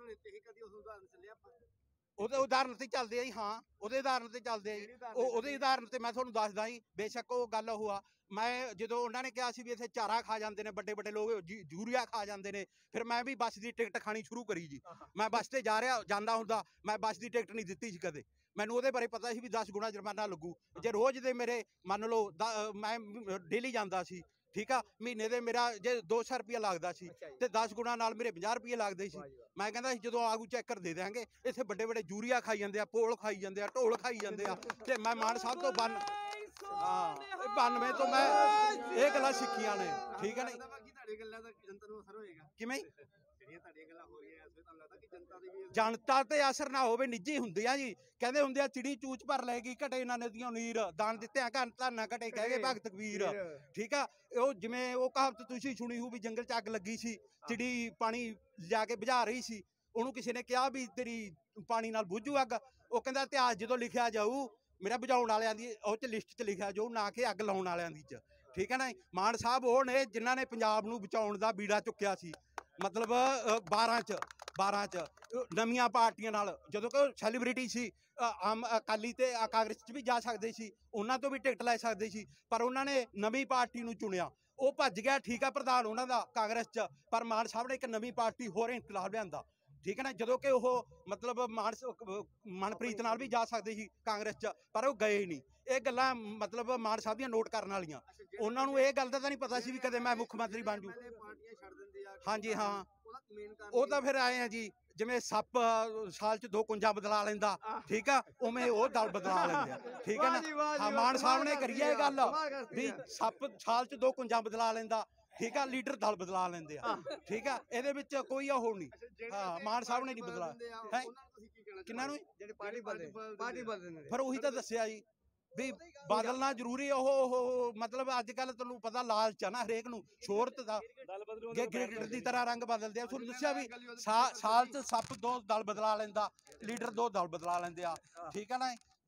ਉਹਦੇ ਉਦਾਹਰਨ ਤੇ ਚੱਲਦੇ ਆ ਜੀ। ਹਾਂ, ਉਹਦੇ ਉਦਾਹਰਨ ਤੇ ਚੱਲਦੇ ਆ ਜੀ। ਉਹ ਉਹਦੇ ਉਦਾਹਰਨ ਤੇ ਮੈਂ ਤੁਹਾਨੂੰ ਦੱਸਦਾ ਜੀ। ਬੇਸ਼ੱਕ ਉਹ ਗੱਲ ਉਹ ਆ, ਮੈਂ ਜਦੋਂ ਉਹਨਾਂ ਨੇ ਕਿਹਾ ਸੀ ਵੀ ਇੱਥੇ ਚਾਰਾ ਖਾ ਜਾਂਦੇ ਨੇ ਵੱਡੇ ਵੱਡੇ ਲੋਕ, ਯੂਰੀਆ ਖਾ ਜਾਂਦੇ ਨੇ, ਫਿਰ ਮੈਂ ਵੀ ਬੱਸ ਦੀ ਟਿਕਟ ਖਾਣੀ ਸ਼ੁਰੂ ਕਰੀ ਜੀ। ਮੈਂ ਬੱਸ ਤੇ ਜਾ ਰਿਹਾ ਜਾਂਦਾ ਹੁੰਦਾ, ਮੈਂ ਬੱਸ ਦੀ ਟਿਕਟ ਨਹੀਂ ਦਿੱਤੀ ਸੀ ਕਦੇ। ਮੈਨੂੰ ਉਹਦੇ ਬਾਰੇ ਪਤਾ ਸੀ ਵੀ ਦਸ ਗੁਣਾ ਜੁਰਮਾਨਾ ਲੱਗੂ ਜੇ ਰੋਜ਼ ਦੇ ਮੇਰੇ ਮੰਨ ਲਓ ਮੈਂ ਡੇਲੀ ਜਾਂਦਾ ਸੀ। ਠੀਕ ਆ, ਮਹੀਨੇ ਦੇ ਮੇਰਾ ਜੇ ਦੋ ਸੌ ਰੁਪਇਆ ਲੱਗਦਾ ਸੀ ਤੇ ਦਸ ਗੁਣਾ ਨਾਲ ਮੇਰੇ ਪੰਜਾਹ ਰੁਪਏ ਲੱਗਦੇ ਸੀ। ਮੈਂ ਕਹਿੰਦਾ ਸੀ ਜਦੋਂ ਆਗੂ ਚੈੱਕਰ ਦੇ ਦਿਆਂਗੇ। ਇੱਥੇ ਵੱਡੇ ਵੱਡੇ ਯੂਰੀਆ ਖਾਈ ਜਾਂਦੇ ਆ, ਪੋਲ ਖਾਈ ਜਾਂਦੇ ਆ, ਢੋਲ ਖਾਈ ਜਾਂਦੇ ਆ, ਤੇ ਮੈਂ ਮਾਨ ਸਾਹਿਬ ਤੋਂ ਬੰਨ ਹਾਂ ਬਾਨਵੇਂ ਤੋਂ ਮੈਂ ਇਹ ਗੱਲਾਂ ਸਿੱਖੀਆਂ ਨੇ। ਠੀਕ ਹੈ ਨਾ। ਕਿਵੇਂ ਜਨਤਾ ਤੇ ਅਸਰ ਨਾ ਹੋਵੇ, ਨਿੱਜੀ ਹੁੰਦੇ ਆ ਜੀ। ਕਹਿੰਦੇ ਹੁੰਦੇ ਆ ਚਿੜੀ ਚੂਚ ਭਰ ਲੈ ਗਈ, ਘਟੇ ਨਾ ਨਦੀਆਂ ਨੀਰ, ਦਾਨ ਦਿੱਤੇ ਆ ਘਨ ਧਾਨਾ ਘਟੇ, ਕਹਿ ਗਏ ਭਗਤ ਕਬੀਰ। ਠੀਕ ਆ। ਉਹ ਜਿਵੇਂ ਉਹ ਕਹਾਵਤ ਤੁਸੀਂ ਸੁਣੀ ਹੋ ਵੀ ਜੰਗਲ 'ਚ ਅੱਗ ਲੱਗੀ ਸੀ, ਚਿੜੀ ਪਾਣੀ ਲਿਆ ਕੇ ਬੁਝਾ ਰਹੀ ਸੀ, ਉਹਨੂੰ ਕਿਸੇ ਨੇ ਕਿਹਾ ਵੀ ਤੇਰੀ ਪਾਣੀ ਨਾਲ ਬੁਝੂ ਅੱਗ। ਉਹ ਕਹਿੰਦਾ ਇਤਿਹਾਸ ਜਦੋਂ ਲਿਖਿਆ ਜਾਊ ਮੇਰਾ ਬੁਝਾਉਣ ਵਾਲਿਆਂ ਦੀ ਉਹ 'ਚ ਲਿਸਟ 'ਚ ਲਿਖਿਆ ਜਾਊ, ਨਾ ਕਿ ਅੱਗ ਲਾਉਣ ਵਾਲਿਆਂ ਦੀ 'ਚ। ਠੀਕ ਹੈ ਨਾ। ਮਾਨ ਸਾਹਿਬ ਉਹ ਨੇ ਜਿਨ੍ਹਾਂ ਨੇ ਪੰਜਾਬ ਨੂੰ ਬਚਾਉਣ ਦਾ ਬੀੜਾ ਚੁੱਕਿਆ ਸੀ। ਮਤਲਬ ਬਾਰਾਂ 'ਚ ਬਾਰਾਂ 'ਚ ਨਵੀਆਂ ਪਾਰਟੀਆਂ ਨਾਲ, ਜਦੋਂ ਕਿ ਸੈਲੀਬ੍ਰਿਟੀ ਸੀ, ਆਮ ਅਕਾਲੀ ਤੇ ਕਾਂਗਰਸ 'ਚ ਵੀ ਜਾ ਸਕਦੇ ਸੀ, ਉਹਨਾਂ ਤੋਂ ਵੀ ਟਿਕਟ ਲੈ ਸਕਦੇ ਸੀ, ਪਰ ਉਹਨਾਂ ਨੇ ਨਵੀਂ ਪਾਰਟੀ ਨੂੰ ਚੁਣਿਆ। ਉਹ ਭੱਜ ਗਿਆ। ਠੀਕ ਆ, ਪ੍ਰਧਾਨ ਉਹਨਾਂ ਦਾ ਕਾਂਗਰਸ 'ਚ, ਪਰ ਮਾਨ ਸਾਹਿਬ ਨੇ ਇੱਕ ਨਵੀਂ ਪਾਰਟੀ ਹੋਰ ਇਨਕਲਾਬ ਲਿਆਂਦਾ। ਠੀਕ ਹੈ ਨਾ। ਜਦੋਂ ਕਿ ਉਹ ਮਤਲਬ ਮਾਨ ਮਨਪ੍ਰੀਤ ਨਾਲ ਵੀ ਜਾ ਸਕਦੇ ਸੀ ਕਾਂਗਰਸ 'ਚ, ਪਰ ਉਹ ਗਏ ਨਹੀਂ। ਇਹ ਗੱਲਾਂ ਮਤਲਬ ਮਾਨ ਸਾਹਿਬ ਦੀਆਂ ਨੋਟ ਕਰਨ ਵਾਲੀਆਂ। ਉਹਨਾਂ ਨੂੰ ਇਹ ਗੱਲ ਦਾ ਤਾਂ ਨਹੀਂ ਪਤਾ ਸੀ ਵੀ ਕਦੇ ਮੈਂ ਮੁੱਖ ਮੰਤਰੀ ਬਣ ਜੂ। ਹਾਂਜੀ ਹਾਂ, ਉਹ ਤਾਂ ਫਿਰ ਆਏ ਆ ਜੀ, ਜਿਵੇਂ ਸੱਪ ਸਾਲ 'ਚ ਦੋ ਕੁੰਜਾਂ ਬਦਲਾ ਲੈਂਦਾ। ਠੀਕ ਆ, ਉਵੇਂ ਉਹ ਦਲ ਬਦਲਾ ਲੈਂਦੇ ਆ। ਠੀਕ ਹੈ ਨਾ। ਹਾਂ, ਮਾਨ ਸਾਹਿਬ ਨੇ ਕਰੀ ਇਹ ਗੱਲ ਵੀ ਸੱਪ ਸਾਲ 'ਚ ਦੋ ਕੁੰਜਾਂ ਬਦਲਾ ਲੈਂਦਾ। ਠੀਕ ਆ, ਲੀਡਰ ਦਲ ਬਦਲਾ ਲੈਂਦੇ ਆ। ਠੀਕ ਆ, ਇਹਦੇ ਵਿੱਚ ਕੋਈ ਉਹ ਨਹੀਂ। ਹਾਂ, ਮਾਨ ਸਾਹਿਬ ਨੇ ਨਹੀਂ ਬਦਲਾ ਹੈ। ਕਿੰਨਾਂ ਨੂੰ ਜਿਹੜੇ ਪਾਰਟੀ ਬਦਲਦੇ ਪਾਰਟੀ ਬਦਲਦੇ ਫਿਰ ਉਹੀ ਤਾਂ ਦੱਸਿਆ ਜੀ ਵੀ ਬਦਲਣਾ ਜ਼ਰੂਰੀ। ਉਹ ਮਤਲਬ ਅੱਜ ਕੱਲ ਤੁਹਾਨੂੰ ਪਤਾ ਲਾਲਚ ਆ ਨਾ ਹਰੇਕ ਨੂੰ, ਸ਼ੋਹਰਤ ਦਾ, ਗਿਰਗਿਟ ਦੀ ਤਰ੍ਹਾਂ ਰੰਗ ਬਦਲਦੇ ਆ। ਤੁਹਾਨੂੰ ਦੱਸਿਆ ਵੀ ਸਾਲ 'ਚ ਸੱਪ ਦੋ ਦਲ ਬਦਲਾ ਲੈਂਦਾ, ਲੀਡਰ ਦੋ ਦਲ ਬਦਲਾ ਲੈਂਦੇ ਆ। ਠੀਕ ਆ ਨਾ।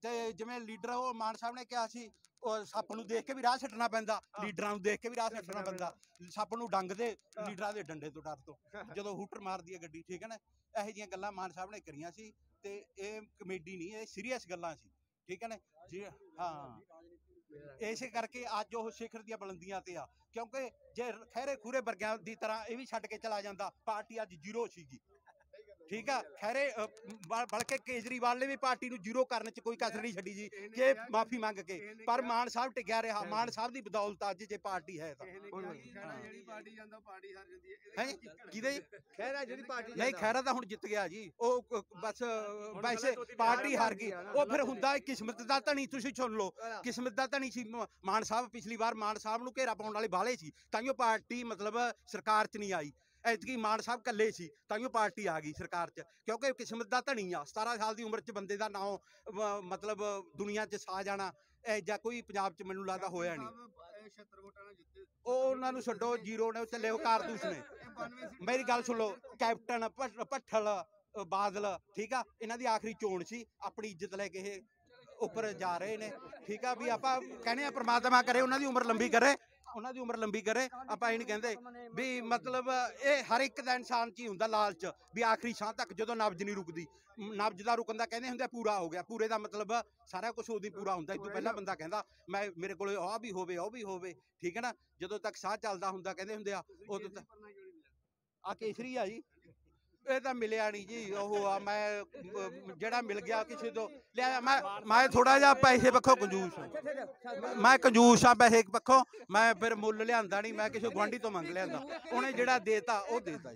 ਤੇ ਜਿਵੇਂ ਲੀਡਰ ਉਹ ਮਾਨ ਸਾਹਿਬ ਨੇ ਕਿਹਾ ਸੀ ਉਹ ਸੱਪ ਨੂੰ ਦੇਖ ਕੇ ਵੀ ਰਾਹ ਛੱਡਣਾ ਪੈਂਦਾ, ਲੀਡਰਾਂ ਨੂੰ ਦੇਖ ਕੇ ਵੀ ਰਾਹ ਛੱਡਣਾ ਪੈਂਦਾ, ਸੱਪ ਨੂੰ ਡੰਗਦੇ ਲੀਡਰਾਂ ਦੇ ਡੰਡੇ ਤੋਂ ਡਰ ਤੋਂ ਜਦੋਂ ਹੂਟਰ ਮਾਰਦੀ ਹੈ ਗੱਡੀ, ਠੀਕ ਹੈ ਨਾ। ਇਹੋ ਜਿਹੀਆਂ ਗੱਲਾਂ ਮਾਨ ਸਾਹਿਬ ਨੇ ਕਰੀਆਂ ਸੀ ਤੇ ਇਹ ਕਮੇਡੀ ਨਹੀਂ, ਇਹ ਸੀਰੀਅਸ ਗੱਲਾਂ ਸੀ, ਠੀਕ ਹੈ ਨਾ ਜੀ। ਹਾਂ, ਇਸੇ ਕਰਕੇ ਅੱਜ ਉਹ ਸਿਖਰ ਦੀਆਂ ਬੁਲੰਦੀਆਂ ਤੇ ਆ, ਕਿਉਂਕਿ ਜੇ ਖਹਿਰੇ ਖੂਰੇ ਵਰਗਿਆਂ ਦੀ ਤਰ੍ਹਾਂ ਇਹ ਵੀ ਛੱਡ ਕੇ ਚਲਾ ਜਾਂਦਾ, ਪਾਰਟੀ ਅੱਜ ਜ਼ੀਰੋ ਸੀਗੀ, ਠੀਕ ਆ। ਖੈਰੇ ਬਲਕਿ ਕੇਜਰੀਵਾਲ ਨੇ ਵੀ ਪਾਰਟੀ ਨੂੰ ਜ਼ੀਰੋ ਕਰਨ ਚ ਕੋਈ ਕਸਰ ਨਹੀਂ ਛੱਡੀ ਜੀ, ਜੇ ਮਾਫੀ ਮੰਗ ਕੇ, ਪਰ ਮਾਨ ਸਾਹਿਬ ਟਿਕਿਆ ਰਿਹਾ। ਮਾਨ ਸਾਹਿਬ ਦੀ ਬਦੌਲਤ ਅੱਜ ਜੇ ਪਾਰਟੀ ਹੈ ਤਾਂ ਜਿਹੜੀ ਪਾਰਟੀ ਜਾਂਦਾ ਪਾਰਟੀ ਹਾਰ ਜਾਂਦੀ ਹੈ। ਕਿਹਦੇ ਖੈਰਾ ਜਿਹੜੀ ਪਾਰਟੀ ਨਹੀਂ, ਖੈਰਾ ਤਾਂ ਹੁਣ ਜਿੱਤ ਗਿਆ ਜੀ, ਉਹ ਬਸ ਵੈਸੇ ਪਾਰਟੀ ਹਾਰ ਗਈ, ਉਹ ਫਿਰ ਹੁੰਦਾ ਕਿਸਮਤ ਦਾ ਧਣੀ। ਤੁਸੀਂ ਸੁਣ ਲਓ, ਕਿਸਮਤ ਦਾ ਧਣੀ ਸੀ ਮਾਨ ਸਾਹਿਬ। ਪਿਛਲੀ ਵਾਰ ਮਾਨ ਸਾਹਿਬ ਨੂੰ ਘੇਰਾ ਪਾਉਣ ਵਾਲੇ ਬਾਲੇ ਸੀ, ਤਾਂਹੀਓ ਪਾਰਟੀ ਮਤਲਬ ਸਰਕਾਰ ਚ ਨਹੀਂ ਆਈ। ਐਤਕੀ ਮਾਨ ਸਾਹਿਬ ਇਕੱਲੇ ਸੀ, ਤਾਂਹੀਓ ਪਾਰਟੀ ਆ ਗਈ ਸਰਕਾਰ ਚ, ਕਿਉਂਕਿ ਕਿਸਮਤ ਦਾ ਧਣੀ ਆ। ਸਤਾਰਾਂ ਸਾਲ ਦੀ ਉਮਰ ਚ ਬੰਦੇ ਦਾ ਨਾਂ ਮਤਲਬ ਦੁਨੀਆ ਚ ਛਾ ਜਾਣਾ ਇਹ ਜਾਂ ਕੋਈ ਪੰਜਾਬ ਚ ਮੈਨੂੰ ਲੱਗਦਾ ਹੋਇਆ ਨਹੀਂ। ਉਹ ਉਹਨਾਂ ਨੂੰ ਛੱਡੋ, ਜ਼ੀਰੋ ਨੇ ਚੱਲੇ ਉਹ ਕਾਰਤੂਸ ਨੇ। ਮੇਰੀ ਗੱਲ ਸੁਣ ਲਓ, ਕੈਪਟਨ ਭੱਠਲ ਬਾਦਲ, ਠੀਕ ਆ, ਇਹਨਾਂ ਦੀ ਆਖਰੀ ਚੋਣ ਸੀ, ਆਪਣੀ ਇੱਜ਼ਤ ਲੈ ਕੇ ਇਹ ਉੱਪਰ ਜਾ ਰਹੇ ਨੇ, ਠੀਕ ਆ। ਵੀ ਆਪਾਂ ਕਹਿੰਦੇ ਆ ਪ੍ਰਮਾਤਮਾ ਕਰੇ ਉਹਨਾਂ ਦੀ ਉਮਰ ਲੰਬੀ ਕਰੇ, ਉਹਨਾਂ ਦੀ ਉਮਰ ਲੰਬੀ ਕਰੇ। ਆਪਾਂ ਇਹ ਨਹੀਂ ਕਹਿੰਦੇ ਵੀ ਮਤਲਬ ਇਹ ਹਰ ਇੱਕ ਦਾ ਇਨਸਾਨ ਚ ਹੀ ਹੁੰਦਾ ਲਾਲਚ, ਵੀ ਆਖਰੀ ਸਾਹ ਤੱਕ ਜਦੋਂ ਨਬਜ਼ ਨਹੀਂ ਰੁਕਦੀ। ਨਬਜ਼ ਦਾ ਰੁਕਣ ਦਾ ਕਹਿੰਦੇ ਹੁੰਦੇ ਪੂਰਾ ਹੋ ਗਿਆ, ਪੂਰੇ ਦਾ ਮਤਲਬ ਸਾਰਾ ਕੁਝ ਉਹਦੀ ਪੂਰਾ ਹੁੰਦਾ। ਇਸ ਤੋਂ ਪਹਿਲਾਂ ਬੰਦਾ ਕਹਿੰਦਾ ਮੈਂ ਮੇਰੇ ਕੋਲ ਆਹ ਵੀ ਹੋਵੇ ਉਹ ਵੀ ਹੋਵੇ, ਠੀਕ ਹੈ ਨਾ। ਜਦੋਂ ਤੱਕ ਸਾਹ ਚੱਲਦਾ ਹੁੰਦਾ ਕਹਿੰਦੇ ਹੁੰਦੇ ਆ ਉਦੋਂ ਤੱਕ ਆ ਕੇਸਰੀ ਆ ਜੀ, ਇਹ ਤਾਂ ਮਿਲਿਆ ਨਹੀਂ ਜੀ। ਉਹ ਆ ਮੈਂ ਜਿਹੜਾ ਮਿਲ ਗਿਆ ਕਿਸੇ ਤੋਂ ਲਿਆ। ਮੈਂ ਮੈਂ ਥੋੜਾ ਜਿਹਾ ਪੈਸੇ ਪੱਖੋਂ ਕੰਜੂਸ, ਮੈਂ ਕੰਜੂਸ ਆ ਪੈਸੇ ਪੱਖੋਂ। ਮੈਂ ਫਿਰ ਮੁੱਲ ਲਿਆਂਦਾ ਨਹੀਂ, ਮੈਂ ਕਿਸੇ ਗੁਆਂਢੀ ਤੋਂ ਮੰਗ ਲਿਆਂਦਾ, ਉਹਨੇ ਜਿਹੜਾ ਦੇਤਾ ਉਹ ਦੇਤਾ ਜੀ।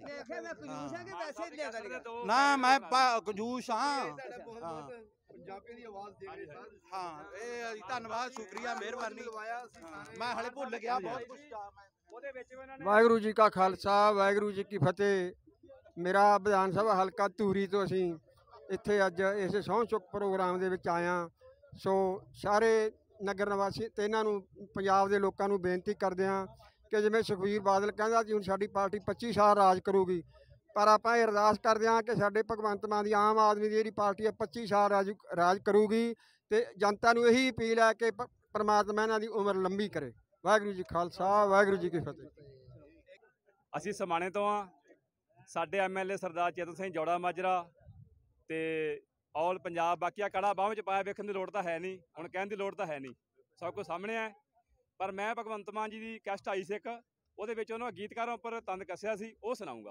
ਨਾ ਮੈਂ ਕੰਜੂਸ ਹਾਂ। ਪੰਜਾਬੀ ਦੀ ਆਵਾਜ਼ ਦੇ ਰਹੇ ਸਰ। ਹਾਂ, ਇਹ ਧੰਨਵਾਦ, ਸ਼ੁਕਰੀਆ, ਮਿਹਰਬਾਨੀ। ਮੈਂ ਹਲੇ ਭੁੱਲ ਗਿਆ ਬਹੁਤ ਕੁਝ। ਵਾਹਿਗੁਰੂ ਜੀ ਕਾ ਖਾਲਸਾ, ਵਾਹਿਗੁਰੂ ਜੀ ਕੀ ਫਤਿਹ। ਮੇਰਾ ਵਿਧਾਨ ਸਭਾ ਹਲਕਾ ਧੂਰੀ ਤੋਂ ਅਸੀਂ ਇੱਥੇ ਅੱਜ ਇਸ ਸਹੁੰ ਚੁੱਕ ਪ੍ਰੋਗਰਾਮ ਦੇ ਵਿੱਚ ਆਇਆ। ਸੋ ਸਾਰੇ ਨਗਰ ਨਿਵਾਸੀ ਤੇ ਇਹਨਾਂ ਨੂੰ ਪੰਜਾਬ ਦੇ ਲੋਕਾਂ ਨੂੰ ਬੇਨਤੀ ਕਰਦੇ ਹਾਂ ਕਿ ਜਿਵੇਂ ਸੁਖਬੀਰ ਬਾਦਲ ਕਹਿੰਦਾ ਜੀ ਹੁਣ ਸਾਡੀ ਪਾਰਟੀ ਪੱਚੀ ਸਾਲ ਰਾਜ ਕਰੂਗੀ, ਪਰ ਆਪਾਂ ਇਹ ਅਰਦਾਸ ਕਰਦੇ ਹਾਂ ਕਿ ਸਾਡੇ ਭਗਵੰਤ ਮਾਨ ਦੀ ਆਮ ਆਦਮੀ ਦੀ ਜਿਹੜੀ ਪਾਰਟੀ ਹੈ ਪੱਚੀ ਸਾਲ ਰਾਜ ਰਾਜ ਕਰੂਗੀ ਤੇ ਜਨਤਾ ਨੂੰ ਇਹੀ ਅਪੀਲ ਹੈ ਕਿ ਪਰਮਾਤਮਾ ਇਹਨਾਂ ਦੀ ਉਮਰ ਲੰਬੀ ਕਰੇ। ਵਾਹਿਗੁਰੂ ਜੀ ਖਾਲਸਾ, ਵਾਹਿਗੁਰੂ ਜੀ ਕੀ ਫਤਿਹ। ਅਸੀਂ ਸਮਾਣੇ ਤੋਂ ਆ। ਸਾਡੇ M L A Sardar Chetan Singh Jaura Majra ਤੇ ਆਲ ਪੰਜਾਬ ਬਾਕੀਆ ਕੜਾ ਬਾਹਾਂ ਵਿੱਚ ਪਾਇਆ ਵੇਖਣ ਦੀ ਲੋੜ ਤਾਂ ਹੈ ਨਹੀਂ, ਹੁਣ ਕਹਿਣ ਦੀ ਲੋੜ ਤਾਂ ਹੈ ਨਹੀਂ, ਸਭ ਕੁਝ ਸਾਹਮਣੇ ਹੈ। ਪਰ ਮੈਂ ਭਗਵੰਤ ਮਾਨ ਜੀ ਦੀ ਕੈਸਟ ਆਈ ਸੀ ਇੱਕ, ਉਹਦੇ ਵਿੱਚ ਉਹਨਾਂ ਗੀਤਕਾਰਾਂ ਉੱਪਰ ਤੰਦ ਕੱਸਿਆ ਸੀ, ਉਹ ਸੁਣਾਉਂਗਾ।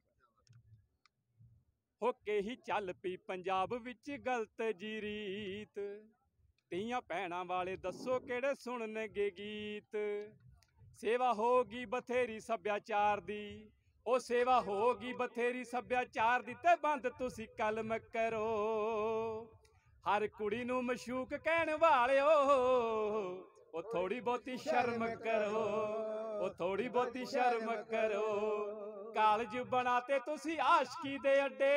ਹੋ ਕੇ ਹੀ ਚੱਲ ਪਈ ਪੰਜਾਬ ਵਿੱਚ ਗਲਤ ਜੀ ਰੀਤ, ਤੀਆਂ ਭੈਣਾਂ ਵਾਲੇ ਦੱਸੋ ਕਿਹੜੇ ਸੁਣਨਗੇ ਗੀਤ। ਸੇਵਾ ਹੋਗੀ ਬਥੇਰੀ ਸੱਭਿਆਚਾਰ ਦੀ, ਉਹ ਸੇਵਾ ਹੋਗੀ ਬਥੇਰੀ ਸੱਭਿਆਚਾਰ ਦੀ, ਤੇ ਬੰਦ ਤੁਸੀਂ ਕਲਮ ਕਰੋ। ਹਰ ਕੁੜੀ ਨੂੰ ਮਸ਼ੂਕ ਕਹਿਣ ਵਾਲਿਓ, ਉਹ ਥੋੜੀ ਬਹੁਤੀ ਸ਼ਰਮ ਕਰੋ, ਉਹ ਥੋੜੀ ਬਹੁਤੀ ਸ਼ਰਮ ਕਰੋ। ਕਾਲਜ ਬਣਾਤੇ ਤੁਸੀਂ ਆਸ਼ਕੀ ਦੇ ਅੱਡੇ,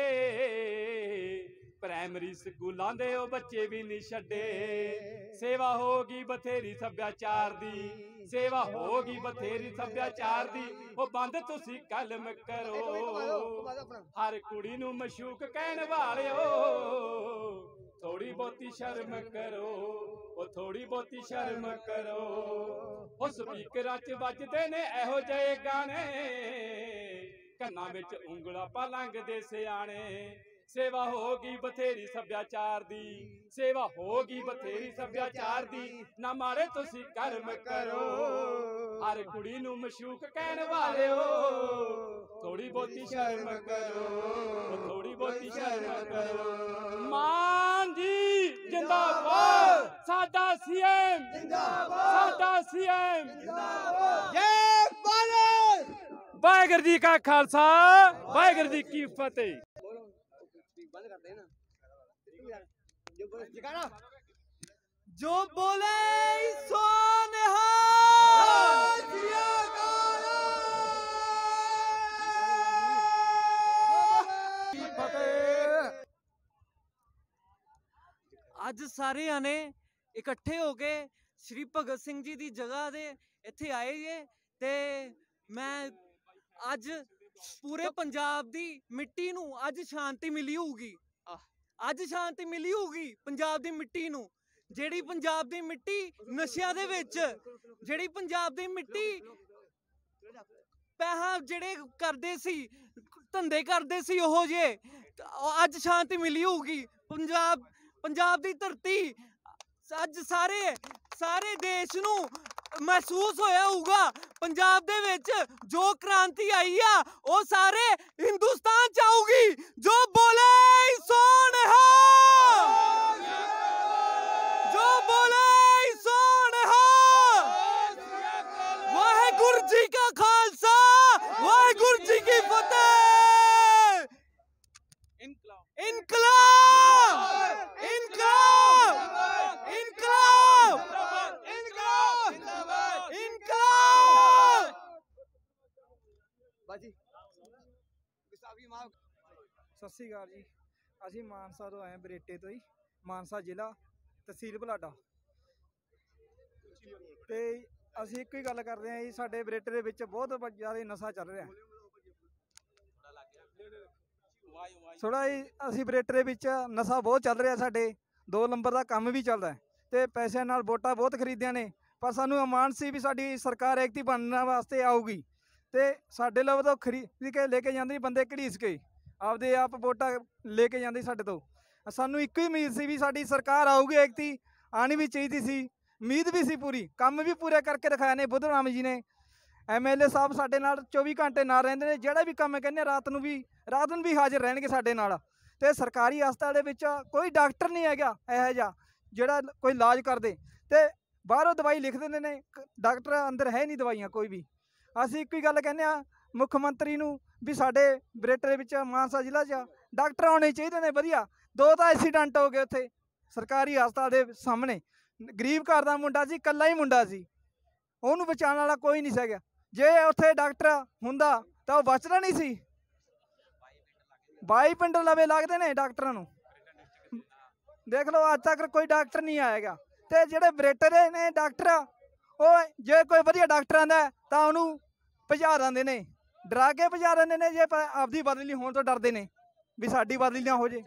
ਪ੍ਰਾਇਮਰੀ ਸਕੂਲਾਂ ਦੇ ਉਹ ਬੱਚੇ ਵੀ ਨਹੀਂ ਛੱਡੇ। ਸੇਵਾ ਹੋਗੀ ਬਥੇਰੀ ਸੱਭਿਆਚਾਰ ਦੀ, ਸੇਵਾ ਹੋਗੀ ਬਥੇਰੀ ਸੱਭਿਆਚਾਰ ਦੀ, ਉਹ ਬੰਦ ਤੁਸੀਂ ਕਲਮ ਕਰੋ। ਹਰ ਕੁੜੀ ਨੂੰ ਮਸ਼ੂਕ ਕਹਿਣ ਵਾਲਿਓ, ਥੋੜੀ ਬਹੁਤੀ ਸ਼ਰਮ ਕਰੋ, ਉਹ ਥੋੜੀ ਬਹੁਤੀ ਸ਼ਰਮ ਕਰੋ। ਉਹ ਸਪੀਕਰਾਂ 'ਚ ਵੱਜਦੇ ਨੇ ਇਹੋ ਜਿਹੇ ਗਾਣੇ, ਕੰਨਾਂ ਵਿੱਚ ਉਂਗਲਾਂ ਪਾ ਲੰਘਦੇ ਸਿਆਣੇ। ਸੇਵਾ ਹੋਗੀ ਬਥੇਰੀ ਸੱਭਿਆਚਾਰ ਦੀ, ਸੇਵਾ ਹੋਗੀ ਬਥੇਰੀ ਸੱਭਿਆਚਾਰ ਦੀ, ਨਾ ਮਾਰੇ ਤੁਸੀਂ ਕਰਮ ਕਰੋ। ਹਰ ਕੁੜੀ ਨੂੰ ਮਸ਼ੂਕ ਕਹਿਣ ਵਾਲਿਓ, ਥੋੜੀ ਬਹੁਤੀ ਸ਼ਰਮ ਕਰੋ, ਥੋੜੀ ਬਹੁਤੀ ਸ਼ਰਮ ਕਰੋ। ਮਾਨ ਜੀ ਜਿੰਦਾਬਾਦ, ਸਾਡਾ ਸੀਐਮ ਜਿੰਦਾਬਾਦ, ਸਾਡਾ ਸੀਐਮ ਜਿੰਦਾਬਾਦ। ਜੈ ਭਾਰਤ। ਵਾਹਿਗੁਰੂ ਜੀ ਕਾ ਖਾਲਸਾ, ਵਾਹਿਗੁਰੂ ਜੀ ਕੀ ਫਤਿਹ। जो बोले सो ਅੱਜ ਸਾਰੇ ਆਨੇ ਇਕੱਠੇ ਹੋ ਕੇ ਸ਼੍ਰੀ ਭਗਤ ਸਿੰਘ ਜੀ ਦੀ ਜਗ੍ਹਾ ਦੇ ਇੱਥੇ ਆਏ ਜੇ ਤੇ ਮੈਂ ਅੱਜ ਪੂਰੇ ਪੰਜਾਬ ਦੀ ਮਿੱਟੀ ਨੂੰ ਅੱਜ ਸ਼ਾਂਤੀ ਮਿਲੀ ਹੋਊਗੀ। ਅੱਜ ਸ਼ਾਂਤੀ ਮਿਲੀ ਹੋਊਗੀ ਪੰਜਾਬ ਦੀ ਮਿੱਟੀ ਨੂੰ, ਜਿਹੜੀ ਪੰਜਾਬ ਦੀ ਮਿੱਟੀ ਨਸ਼ਿਆਂ ਦੇ ਵਿੱਚ, ਜਿਹੜੀ ਪੰਜਾਬ ਦੀ ਮਿੱਟੀ ਪੈਸਾ ਜਿਹੜੇ ਕਰਦੇ ਸੀ, ਧੰਦੇ ਕਰਦੇ ਸੀ ਉਹੋ ਜਿਹੇ, ਅੱਜ ਸ਼ਾਂਤੀ ਮਿਲੀ ਹੋਊਗੀ। ਪੰਜਾਬ ਪੰਜਾਬ ਦੀ ਧਰਤੀ ਅੱਜ ਸਾਰੇ ਸਾਰੇ ਦੇਸ਼ ਨੂੰ ਮਹਿਸੂਸ ਹੋਇਆ ਹੋਊਗਾ, ਪੰਜਾਬ ਦੇ ਵਿੱਚ ਜੋ ਕ੍ਰਾਂਤੀ ਆਈ ਆ ਉਹ ਸਾਰੇ ਹਿੰਦੁਸਤਾਨ ਚ ਆਊਗੀ। ਜੋ ਬੋਲੇ ਸੋ ਨਿਹਾਲ, ਜੋ ਬੋਲੇ ਸੋ ਨਿਹਾਲ। ਵਾਹਿਗੁਰੂ ਜੀ ਕਾ ਖਾਲਸਾ, ਵਾਹਿਗੁਰੂ ਜੀ ਕੀ ਫਤਿਹ। ਇਨਕਲਾਬ ਇਨਕਲਾਬ ਇਨਕਲਾਬ ਇਨਕਲਾਬ ਇਨਕਲਾਬ। ਬਾਜੀ ਸਤਿ ਸ਼੍ਰੀ ਅਕਾਲ ਜੀ। ਅਸੀਂ ਮਾਨਸਾ ਤੋਂ ਆਏ, ਬਰੇਟੇ ਤੋਂ ਹੀ, ਮਾਨਸਾ ਜ਼ਿਲ੍ਹਾ, ਤਹਿਸੀਲ ਬਲਾਡਾ। ਤੇ ਅਸੀਂ ਇੱਕ ਹੀ ਗੱਲ ਕਰਦੇ ਹਾਂ ਜੀ, ਸਾਡੇ ਬਰੇਟੇ ਦੇ ਵਿੱਚ ਬਹੁਤ ਜ਼ਿਆਦਾ ਨਸ਼ਾ ਚੱਲ ਰਿਹਾ। ਥੋੜਾ ਜੀ ਅਸੀਂ ਬਰੇਟੇ ਦੇ ਵਿੱਚ ਨਸ਼ਾ ਬਹੁਤ ਚੱਲ ਰਿਹਾ, ਸਾਡੇ ਦੋ ਨੰਬਰ ਦਾ ਕੰਮ ਵੀ ਚੱਲਦਾ ਤੇ ਪੈਸਿਆਂ ਨਾਲ ਵੋਟਾਂ ਬਹੁਤ ਖਰੀਦੀਆਂ ਨੇ। ਪਰ ਸਾਨੂੰ ਅਮਾਨ ਸੀ ਵੀ ਸਾਡੀ ਸਰਕਾਰ ਐਕਟਿਵ ਬਣਨ ਵਾਸਤੇ ਆਊਗੀ ਤੇ ਸਾਡੇ ਲਵ ਤੋਂ ਖਰੀਦ ਕੇ ਲੈ ਕੇ ਜਾਂਦੀ, ਬੰਦੇ ਘੜੀਸ ਕੇ ਆਪਦੇ ਆਪ ਵੋਟਾਂ ਲੈ ਕੇ ਜਾਂਦੀ ਸਾਡੇ ਤੋਂ। ਸਾਨੂੰ ਇੱਕੋ ਹੀ ਉਮੀਦ ਸੀ ਵੀ ਸਾਡੀ ਸਰਕਾਰ ਆਊਗੀ, ਐਕਟੀ ਆਉਣੀ ਵੀ ਚਾਹੀਦੀ ਸੀ, ਉਮੀਦ ਵੀ ਸੀ ਪੂਰੀ, ਕੰਮ ਵੀ ਪੂਰੇ ਕਰਕੇ ਦਿਖਾਇਆ ਨੇ ਬੁੱਧ ਰਾਮ ਜੀ ਨੇ। ਐਮ ਐਲ ਏ ਸਾਹਿਬ ਸਾਡੇ ਨਾਲ ਚੌਵੀ ਘੰਟੇ ਨਾਲ ਰਹਿੰਦੇ ਨੇ, ਜਿਹੜਾ ਵੀ ਕੰਮ ਕਹਿੰਦੇ ਰਾਤ ਨੂੰ ਵੀ ਰਾਤ ਨੂੰ ਵੀ ਹਾਜ਼ਰ ਰਹਿਣਗੇ ਸਾਡੇ ਨਾਲ। ਤੇ ਸਰਕਾਰੀ ਹਸਪਤਾਲ ਦੇ ਵਿੱਚ ਕੋਈ ਡਾਕਟਰ ਨਹੀਂ ਹੈਗਾ ਇਹੋ ਜਿਹਾ ਜਿਹੜਾ ਕੋਈ ਇਲਾਜ ਕਰਦੇ, ਤੇ ਬਾਹਰੋਂ ਦਵਾਈ ਲਿਖ ਦਿੰਦੇ ਨੇ, ਡਾਕਟਰ ਅੰਦਰ ਹੈ ਨਹੀਂ ਦਵਾਈਆਂ ਕੋਈ ਵੀ। ਅਸੀਂ ਇੱਕ ਹੀ ਗੱਲ ਕਹਿੰਦੇ ਆ ਮੁੱਖ ਮੰਤਰੀ ਨੂੰ ਵੀ ਸਾਡੇ ਬਰੇਟੇ ਦੇ ਵਿੱਚ ਮਾਨਸਾ ਜ਼ਿਲ੍ਹਾ 'ਚ ਡਾਕਟਰ ਆਉਣੇ ਚਾਹੀਦੇ ਨੇ ਵਧੀਆ। ਦੋ ਤਾਂ ਐਕਸੀਡੈਂਟ ਹੋ ਗਏ ਉੱਥੇ ਸਰਕਾਰੀ ਹਸਪਤਾਲ ਦੇ ਸਾਹਮਣੇ, ਗਰੀਬ ਘਰ ਦਾ ਮੁੰਡਾ ਸੀ, ਇਕੱਲਾ ਹੀ ਮੁੰਡਾ ਸੀ, ਉਹਨੂੰ ਬਚਾਉਣ ਵਾਲਾ ਕੋਈ ਨਹੀਂ ਸੀਗਾ। ਜੇ ਉੱਥੇ ਡਾਕਟਰ ਹੁੰਦਾ ਤਾਂ ਉਹ ਬਚਦਾ ਨਹੀਂ ਸੀ। ਬਾਈ ਪਿੰਡ ਲਵੇ ਲੱਗਦੇ ਨੇ ਡਾਕਟਰਾਂ ਨੂੰ, ਦੇਖ ਲਓ ਅੱਜ ਤੱਕ ਕੋਈ ਡਾਕਟਰ ਨਹੀਂ ਆਏਗਾ। ਤੇ ਜਿਹੜੇ ਬਰੇਟੇ ਦੇ ਨੇ ਡਾਕਟਰ, ਉਹ ਜੇ ਕੋਈ ਵਧੀਆ ਡਾਕਟਰ ਆਉਂਦਾ ਤਾਂ ਉਹਨੂੰ ਭਜਾ ਦਿੰਦੇ ਨੇ, ਡਰਾ ਕੇ ਭਜਾ ਦਿੰਦੇ ਨੇ। ਜੇ ਆਪਦੀ ਬਦਲੀ ਹੋਣ ਤੋਂ ਡਰਦੇ ਨੇ ਵੀ ਸਾਡੀ ਬਦਲੀ ਨਾ ਹੋ ਜੇ।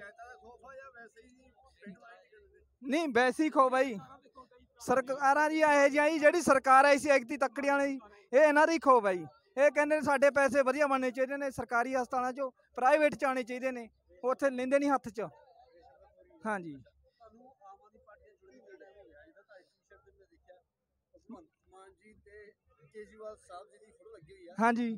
ਨਹੀਂ ਵੈਸੀ ਖੋ ਬਾਈ, ਸਰਕਾਰਾਂ ਜੀ ਇਹੋ ਜਿਹੀਆਂ ਜੀ, ਜਿਹੜੀ ਸਰਕਾਰ ਆਈ ਸੀ ਐਕਤੀ ਤੱਕੜੀਆਂ ਨੇ ਜੀ, ਇਹ ਇਹਨਾਂ ਦੀ ਖੋ ਬਾਈ। ਇਹ ਕਹਿੰਦੇ ਨੇ ਸਾਡੇ ਪੈਸੇ ਵਧੀਆ ਬਣਨੇ ਚਾਹੀਦੇ ਨੇ, ਸਰਕਾਰੀ ਹਸਪਤਾਲਾਂ 'ਚੋਂ ਪ੍ਰਾਈਵੇਟ 'ਚ ਆਉਣੇ ਚਾਹੀਦੇ ਨੇ, ਉੱਥੇ ਲੈਂਦੇ ਨਹੀਂ ਹੱਥ 'ਚ। ਹਾਂਜੀ ਹਾਂਜੀ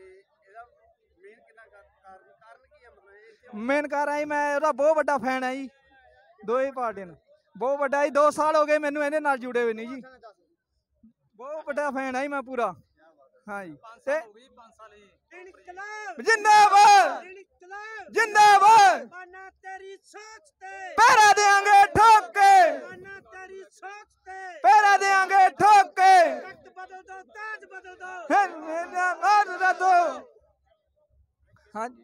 ਮੇਨ ਕਾਰਨ ਹੈ ਮੈਂ ਉਹਦਾ ਬਹੁਤ ਵੱਡਾ ਫੈਨ ਹੈ ਜੀ, ਦੋਵੇਂ ਪਾਰਟੀਆਂ ਨੂੰ ਬਹੁਤ ਵੱਡਾ ਜੀ। ਦੋ ਸਾਲ ਹੋ ਗਏ ਮੈਨੂੰ ਇਹਦੇ ਨਾਲ ਜੁੜੇ ਹੋਏ ਨਹੀਂ ਜੀ, ਬਹੁਤ ਵੱਡਾ ਫੈਨ ਹੈ ਮੈਂ ਪੂਰਾ। ਹਾਂਜੀ ਤੇ ਜਿੰਦਾਬਾਦ ਜਿੰਦਾਬਾਦ, ਪੈਰਾ ਦੇਾਂਗੇ ਠੋਕ ਕੇ, ਪੈਰਾ ਦੇਾਂਗੇ ਠੋਕ ਕੇ। ਹਾਂਜੀ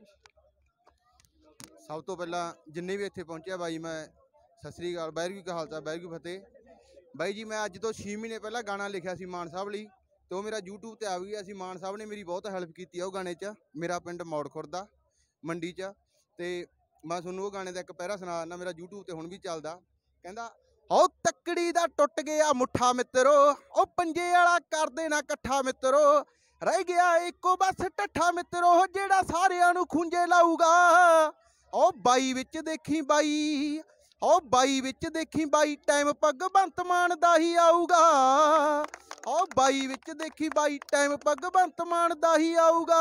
ਸਭ ਤੋਂ ਪਹਿਲਾਂ ਜਿੰਨੇ ਵੀ ਇੱਥੇ ਪਹੁੰਚਿਆ ਬਾਈ, ਮੈਂ ਸਤਿ ਸ੍ਰੀ ਅਕਾਲ, ਵਾਹਿਗੁਰੂ ਜੀ ਕਾ ਖਾਲਸਾ ਵਾਹਿਗੁਰੂ ਜੀ ਕੀ ਫਤਿਹ। ਬਾਈ ਜੀ ਮੈਂ ਅੱਜ ਤੋਂ ਛੇ ਮਹੀਨੇ ਪਹਿਲਾਂ ਗਾਣਾ ਲਿਖਿਆ ਸੀ ਮਾਨ ਸਾਹਿਬ ਲਈ, ਤੇ ਉਹ ਮੇਰਾ YouTube ਤੇ ਆ ਗਿਆ ਸੀ। ਮਾਨ ਸਾਹਿਬ ਨੇ ਮੇਰੀ ਬਹੁਤ ਹੈਲਪ ਕੀਤੀ ਆ ਉਹ ਗਾਣੇ 'ਚ। ਮੇਰਾ ਪਿੰਡ ਮੌੜ ਖੁਰਦਾ ਮੰਡੀ 'ਚ, ਤੇ ਮੈਂ ਤੁਹਾਨੂੰ ਉਹ ਗਾਣੇ ਦਾ ਇੱਕ ਪਹਿਰਾ ਸੁਣਾ ਦਿੰਦਾ, ਮੇਰਾ YouTube ਤੇ ਹੁਣ ਵੀ ਚੱਲਦਾ। ਕਹਿੰਦਾ ਹੋ ਤੱਕੜੀ ਦਾ ਟੁੱਟ ਗਿਆ ਮੁੱਠਾ ਮਿੱਤਰੋ, ਉਹ ਪੰਜੇ ਵਾਲਾ ਕਰ ਦੇਣਾ ਇਕੱਠਾ ਮਿੱਤਰੋ, ਰਹਿ ਗਿਆ ਇੱਕੋ ਬਸ ਠੱਠਾ ਮਿੱਤਰੋ, ਜਿਹੜਾ ਸਾਰਿਆਂ ਨੂੰ ਖੁੰਝੇ ਲਾਊਗਾ। ਉਹ ਬਾਈ ਵਿੱਚ ਦੇਖੀ ਬਾਈ, ਉਹ ਬਾਈ ਵਿੱਚ ਦੇਖੀ ਬਾਈ, ਟਾਈਮ ਭਗਵੰਤ ਮਾਨ ਦਾ ਹੀ ਆਊਗਾ। ਉਹ ਬਾਈ ਵਿੱਚ ਦੇਖੀ ਬਾਈ, ਟਾਈਮ ਭਗਵੰਤ ਮਾਨ ਦਾ ਹੀ ਆਊਗਾ।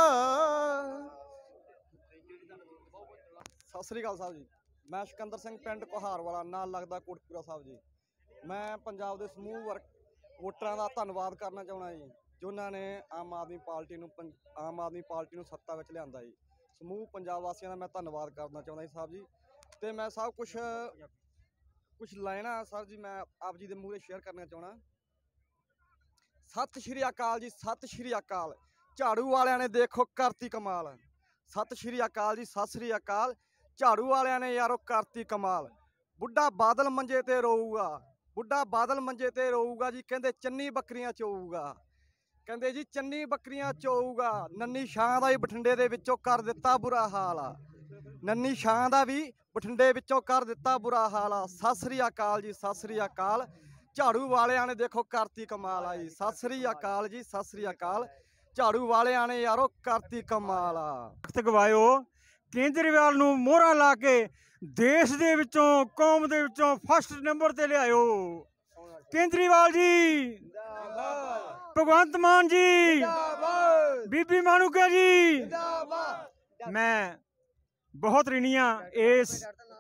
ਸਤਿ ਸ੍ਰੀ ਅਕਾਲ ਸਾਹਿਬ ਜੀ, ਮੈਂ ਸਿਕੰਦਰ ਸਿੰਘ, ਪਿੰਡ ਕੋਹਾਰ ਵਾਲਾ, ਨਾਲ ਲੱਗਦਾ ਕੋਟਕਪੂਰਾ ਸਾਹਿਬ ਜੀ। ਮੈਂ ਪੰਜਾਬ ਦੇ ਸਮੂਹ ਵਰਕ ਵੋਟਰਾਂ ਦਾ ਧੰਨਵਾਦ ਕਰਨਾ ਚਾਹੁੰਦਾ ਜੀ, ਜਿਨ੍ਹਾਂ ਨੇ ਆਮ ਆਦਮੀ ਪਾਰਟੀ ਨੂੰ ਆਮ ਆਦਮੀ ਪਾਰਟੀ ਨੂੰ ਸੱਤਾ ਵਿੱਚ ਲਿਆਂਦਾ ਜੀ। ਸਮੂਹ ਪੰਜਾਬ ਵਾਸੀਆਂ ਦਾ ਮੈਂ ਧੰਨਵਾਦ ਕਰਨਾ ਚਾਹੁੰਦਾ ਜੀ ਸਾਹਿਬ ਜੀ। ਤੇ ਮੈਂ ਸਭ ਕੁਛ ਕੁਛ ਲੈਣਾ ਸਰ ਜੀ, ਮੈਂ ਆਪ ਜੀ ਦੇ ਮੂਹਰੇ ਸ਼ੇਅਰ ਕਰਨਾ ਚਾਹੁੰਦਾ। ਸਤਿ ਸ਼੍ਰੀ ਅਕਾਲ ਜੀ, ਸਤਿ ਸ਼੍ਰੀ ਅਕਾਲ, ਝਾੜੂ ਵਾਲਿਆਂ ਨੇ ਦੇਖੋ ਕਰਤੀ ਕਮਾਲ। ਸਤਿ ਸ਼੍ਰੀ ਅਕਾਲ ਜੀ, ਸਤਿ ਸ਼੍ਰੀ ਅਕਾਲ, ਝਾੜੂ ਵਾਲਿਆਂ ਨੇ ਯਾਰੋ ਕਰਤੀ ਕਮਾਲ। ਬੁੱਢਾ ਬਾਦਲ ਮੰਜੇ ਤੇ ਰੋਊਗਾ, ਬੁੱਢਾ ਬਾਦਲ ਮੰਜੇ ਤੇ ਰੋਊਗਾ ਜੀ, ਕਹਿੰਦੇ ਚੰਨੀ ਬੱਕਰੀਆਂ ਚੋਊਗਾ, ਕਹਿੰਦੇ ਜੀ ਚੰਨੀ ਬੱਕਰੀਆਂ ਚੋਊਗਾ। ਨੰਨੀ ਛਾਂ ਦਾ ਹੀ ਬਠਿੰਡੇ ਦੇ ਵਿੱਚੋਂ ਕਰ ਦਿੱਤਾ ਬੁਰਾ ਹਾਲ ਆ, ਨੰਨੀ ਛਾਂ ਦਾ ਵੀ ਬਠਿੰਡੇ ਵਿੱਚੋਂ ਕਰ ਦਿੱਤਾ ਬੁਰਾ ਹਾਲ ਆ। ਸਤਿ ਸ੍ਰੀ ਅਕਾਲ ਜੀ, ਸਤਿ ਸ੍ਰੀ ਅਕਾਲ। ਝਾੜੂ ਵਾਲਿਆਂ ਨੇ ਦੇਖੋ ਕਰਤੀ ਕਮਾਲ ਆ ਜੀ। ਸਤਿ ਸ੍ਰੀ ਅਕਾਲ ਜੀ, ਸਤਿ ਸ੍ਰੀ ਅਕਾਲ। ਝਾੜੂ ਵਾਲਿਆਂ ਨੇ ਯਾਰੋ ਕਰਤੀ ਕਮਾਲ ਆ। ਵਕਤ ਗਵਾਇਓ, ਕੇਜਰੀਵਾਲ ਨੂੰ ਮੋਹਰਾਂ ਲਾ ਕੇ ਦੇਸ਼ ਦੇ ਵਿੱਚੋਂ ਕੌਮ ਦੇ ਵਿੱਚੋਂ ਫਸਟ ਨੰਬਰ ਤੇ ਲਿਆਇਓ। ਕੇਜਰੀਵਾਲ ਜੀ, ਭਗਵੰਤ ਮਾਨ ਜੀ, ਬੀਬੀ ਮਾਨੂਕਾ ਜੀ, ਮੈਂ ਬਹੁਤ ਰਿਣੀਆਂ ਇਸ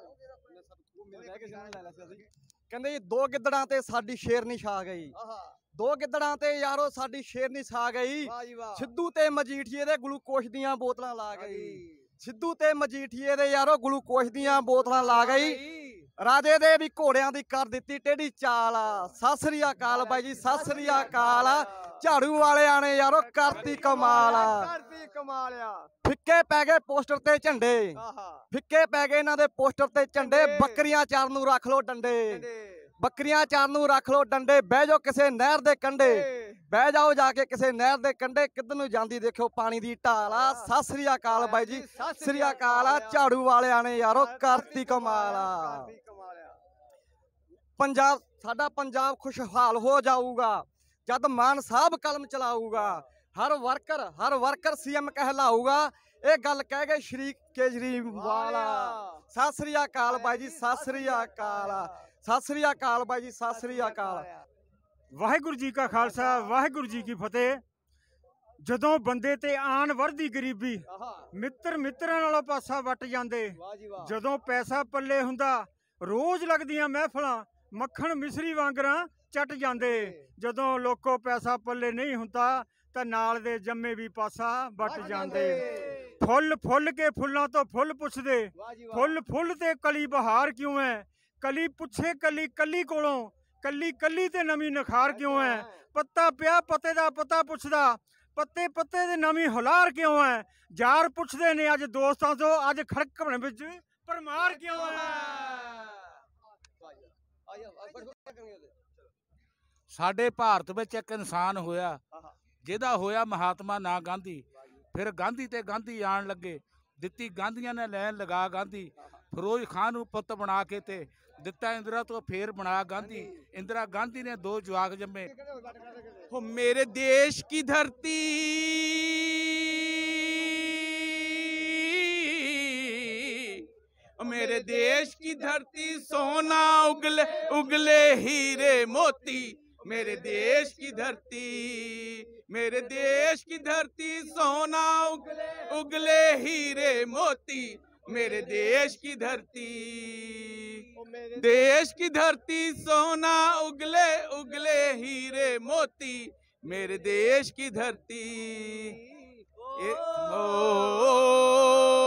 ਕਹਿੰਦੇ ਜੀ ਦੋ ਗਿੱਦੜਾਂ ਤੇ ਸਾਡੀ ਸ਼ੇਰਨੀ ਛਾ ਗਈ। ਦੋ ਗਿੱਦੜਾਂ ਤੇ ਯਾਰੋ ਸਾਡੀ ਸ਼ੇਰਨੀ ਛਾ ਗਈ। ਸਿੱਧੂ ਤੇ ਮਜੀਠੀਏ ਦੇ ਗਲੂਕੋਸ਼ ਦੀਆਂ ਬੋਤਲਾਂ ਲਾ ਗਈ। ਸਿੱਧੂ ਤੇ ਮਜੀਠੀਏ ਦੇ ਯਾਰੋ ਗਲੂਕੋਸ਼ ਦੀਆਂ ਬੋਤਲਾਂ ਲਾ ਗਈ। ਰਾਜੇ ਦੇ ਵੀ ਘੋੜਿਆਂ ਦੀ ਕਰ ਦਿੱਤੀ ਟੇਢੀ ਚਾਲ ਆ। ਸਤਿ ਸ੍ਰੀ ਅਕਾਲ ਬਾਈ ਜੀ, ਸਤਿ ਸ੍ਰੀ ਅਕਾਲ। ਝਾੜੂ ਵਾਲਿਆਂ ਨੇ ਯਾਰੋ ਕਰਤੀ ਕਮਾਲ ਆ। ਕਰਤੀ ਕਮਾਲ ਆ। ਫਿੱਕੇ ਪੈ ਗਏ ਪੋਸਟਰ ਤੇ ਝੰਡੇ, ਫਿੱਕੇ ਪੈ ਗਏ ਇਹਨਾਂ ਦੇ ਪੋਸਟਰ ਤੇ ਝੰਡੇ। ਬੱਕਰੀਆਂ ਚਾਰ ਨੂੰ ਰੱਖ ਲੋ ਡੰਡੇ, ਬੱਕਰੀਆਂ ਚਾਰ ਨੂੰ ਰੱਖ ਲੋ ਡੰਡੇ। ਬਹਿ ਜਾਓ ਕਿਸੇ ਨਹਿਰ ਦੇ ਕੰਢੇ, ਬਹਿ ਜਾਓ ਜਾ ਕੇ ਕਿਸੇ ਨਹਿਰ ਦੇ ਕੰਢੇ। ਕਿੱਧਰ ਨੂੰ ਜਾਂਦੀ ਦੇਖਿਓ ਪਾਣੀ ਦੀ ਢਾਲ ਆ। ਸਤਿ ਸ੍ਰੀ ਅਕਾਲ ਬਾਈ ਜੀ, ਸਤਿ ਸ੍ਰੀ ਅਕਾਲ ਆ। ਝਾੜੂ ਵਾਲਿਆਂ ਨੇ ਯਾਰੋ ਕਰਤੀ ਕਮਾਲ ਆ। ਪੰਜਾਬ ਸਾਡਾ ਪੰਜਾਬ ਖੁਸ਼ਹਾਲ ਹੋ ਜਾਊਗਾ ਜਦ ਮਾਨ ਸਾਹਿਬ ਕਲਮ ਚਲਾਊਗਾ। ਹਰ ਵਰਕਰ ਹਰ ਵਰਕਰ ਸੀਐਮ ਕਹਿਲਾਊਗਾ। ਇਹ ਗੱਲ ਕਹਿ ਗਏ ਸ਼੍ਰੀ ਕੇਜਰੀਵਾਲ। ਸਤਿ ਸ੍ਰੀ ਅਕਾਲ ਬਾਈ ਜੀ, ਸਤਿ ਸ੍ਰੀ ਅਕਾਲ। ਸਤਿ ਸ੍ਰੀ ਅਕਾਲ ਬਾਈ ਜੀ, ਸਤਿ ਸ੍ਰੀ ਅਕਾਲ। ਵਾਹਿਗੁਰੂ ਜੀ ਕਾ ਖਾਲਸਾ, ਵਾਹਿਗੁਰੂ ਜੀ ਕੀ ਫਤਿਹ। ਜਦੋਂ ਬੰਦੇ ਤੇ ਆਣ ਵਰਦੀ ਗਰੀਬੀ, ਮਿੱਤਰ ਮਿੱਤਰਾਂ ਨਾਲੋਂ ਪਾਸਾ ਵੱਟ ਜਾਂਦੇ। ਜਦੋਂ ਪੈਸਾ ਪੱਲੇ ਹੁੰਦਾ ਰੋਜ਼ ਲੱਗਦੀਆਂ ਮਹਿਫਲਾਂ, ਮੱਖਣ ਮਿਸਰੀ ਵਾਂਗਰਾਂ ਚੱਟ ਜਾਂਦੇ। ਜਦੋਂ ਲੋਕੋ ਪੈਸਾ ਪੱਲੇ ਨਹੀਂ ਹੁੰਦਾ ਤਾਂ ਨਾਲ ਦੇ ਜੰਮੇ ਵੀ ਪਾਸਾ ਵੱਟ ਜਾਂਦੇ। ਫੁੱਲ ਫੁੱਲ ਕੇ ਫੁੱਲਾਂ ਤੋਂ ਫੁੱਲ ਪੁੱਛਦੇ, ਫੁੱਲ ਫੁੱਲ ਤੇ ਕਲੀ ਬਹਾਰ ਕਿਉਂ ਹੈ। ਕਲੀ ਪੁੱਛੇ ਕਲੀ ਕਲੀ ਕੋਲੋਂ, ਕੱਲੀ ਕੱਲੀ ਤੇ ਨਵੀਂ ਨਿਖਾਰ ਕਿਉਂ ਹੈ। ਪੱਤਾ ਪਿਆ ਪੱਤੇ ਦਾ ਪਤਾ ਪੁੱਛਦਾ, ਪੱਤੇ ਪੱਤੇ ਦੇ ਨਵੀਂ ਹੁਲਾਰ ਕਿਉਂ ਹੈ। ਯਾਰ ਪੁੱਛਦੇ ਨੇ ਅੱਜ ਦੋਸਤਾਂ ਤੋਂ, ਅੱਜ ਖੜਕਣ ਵਿੱਚ ਪਰਮਾਰ ਕਿਉਂ ਹੈ। ਸਾਡੇ ਭਾਰਤ ਵਿੱਚ ਇੱਕ ਇਨਸਾਨ ਹੋਇਆ ਜਿਹਦਾ ਹੋਇਆ ਮਹਾਤਮਾ ਨਾ ਗਾਂਧੀ। ਫਿਰ ਗਾਂਧੀ ਤੇ ਗਾਂਧੀ ਆਣ ਲੱਗੇ, ਦਿੱਤੀ ਗਾਂਧੀਆਂ ਨੇ ਲੈਣ ਲਗਾ ਗਾਂਧੀ। ਫਿਰੋਜ਼ ਖਾਨ ਨੂੰ ਪੁੱਤ ਬਣਾ ਕੇ ਤੇ ਦਿੱਤਾ ਇੰਦਰਾ ਤੋਂ ਫੇਰ ਬਣਾ ਗਾਂਧੀ। इंदिरा गांधी ने दो जवाक जम्मे। हो मेरे देश की धरती, मेरे देश की धरती सोना उगले उगले हीरे मोती। मेरे देश की धरती, मेरे देश की धरती सोना उगले उगले हीरे मोती। मेरे देश की धरती, देश की धरती सोना उगले उगले हीरे मोती। मेरे देश की धरती ए, ओ, ओ, ओ,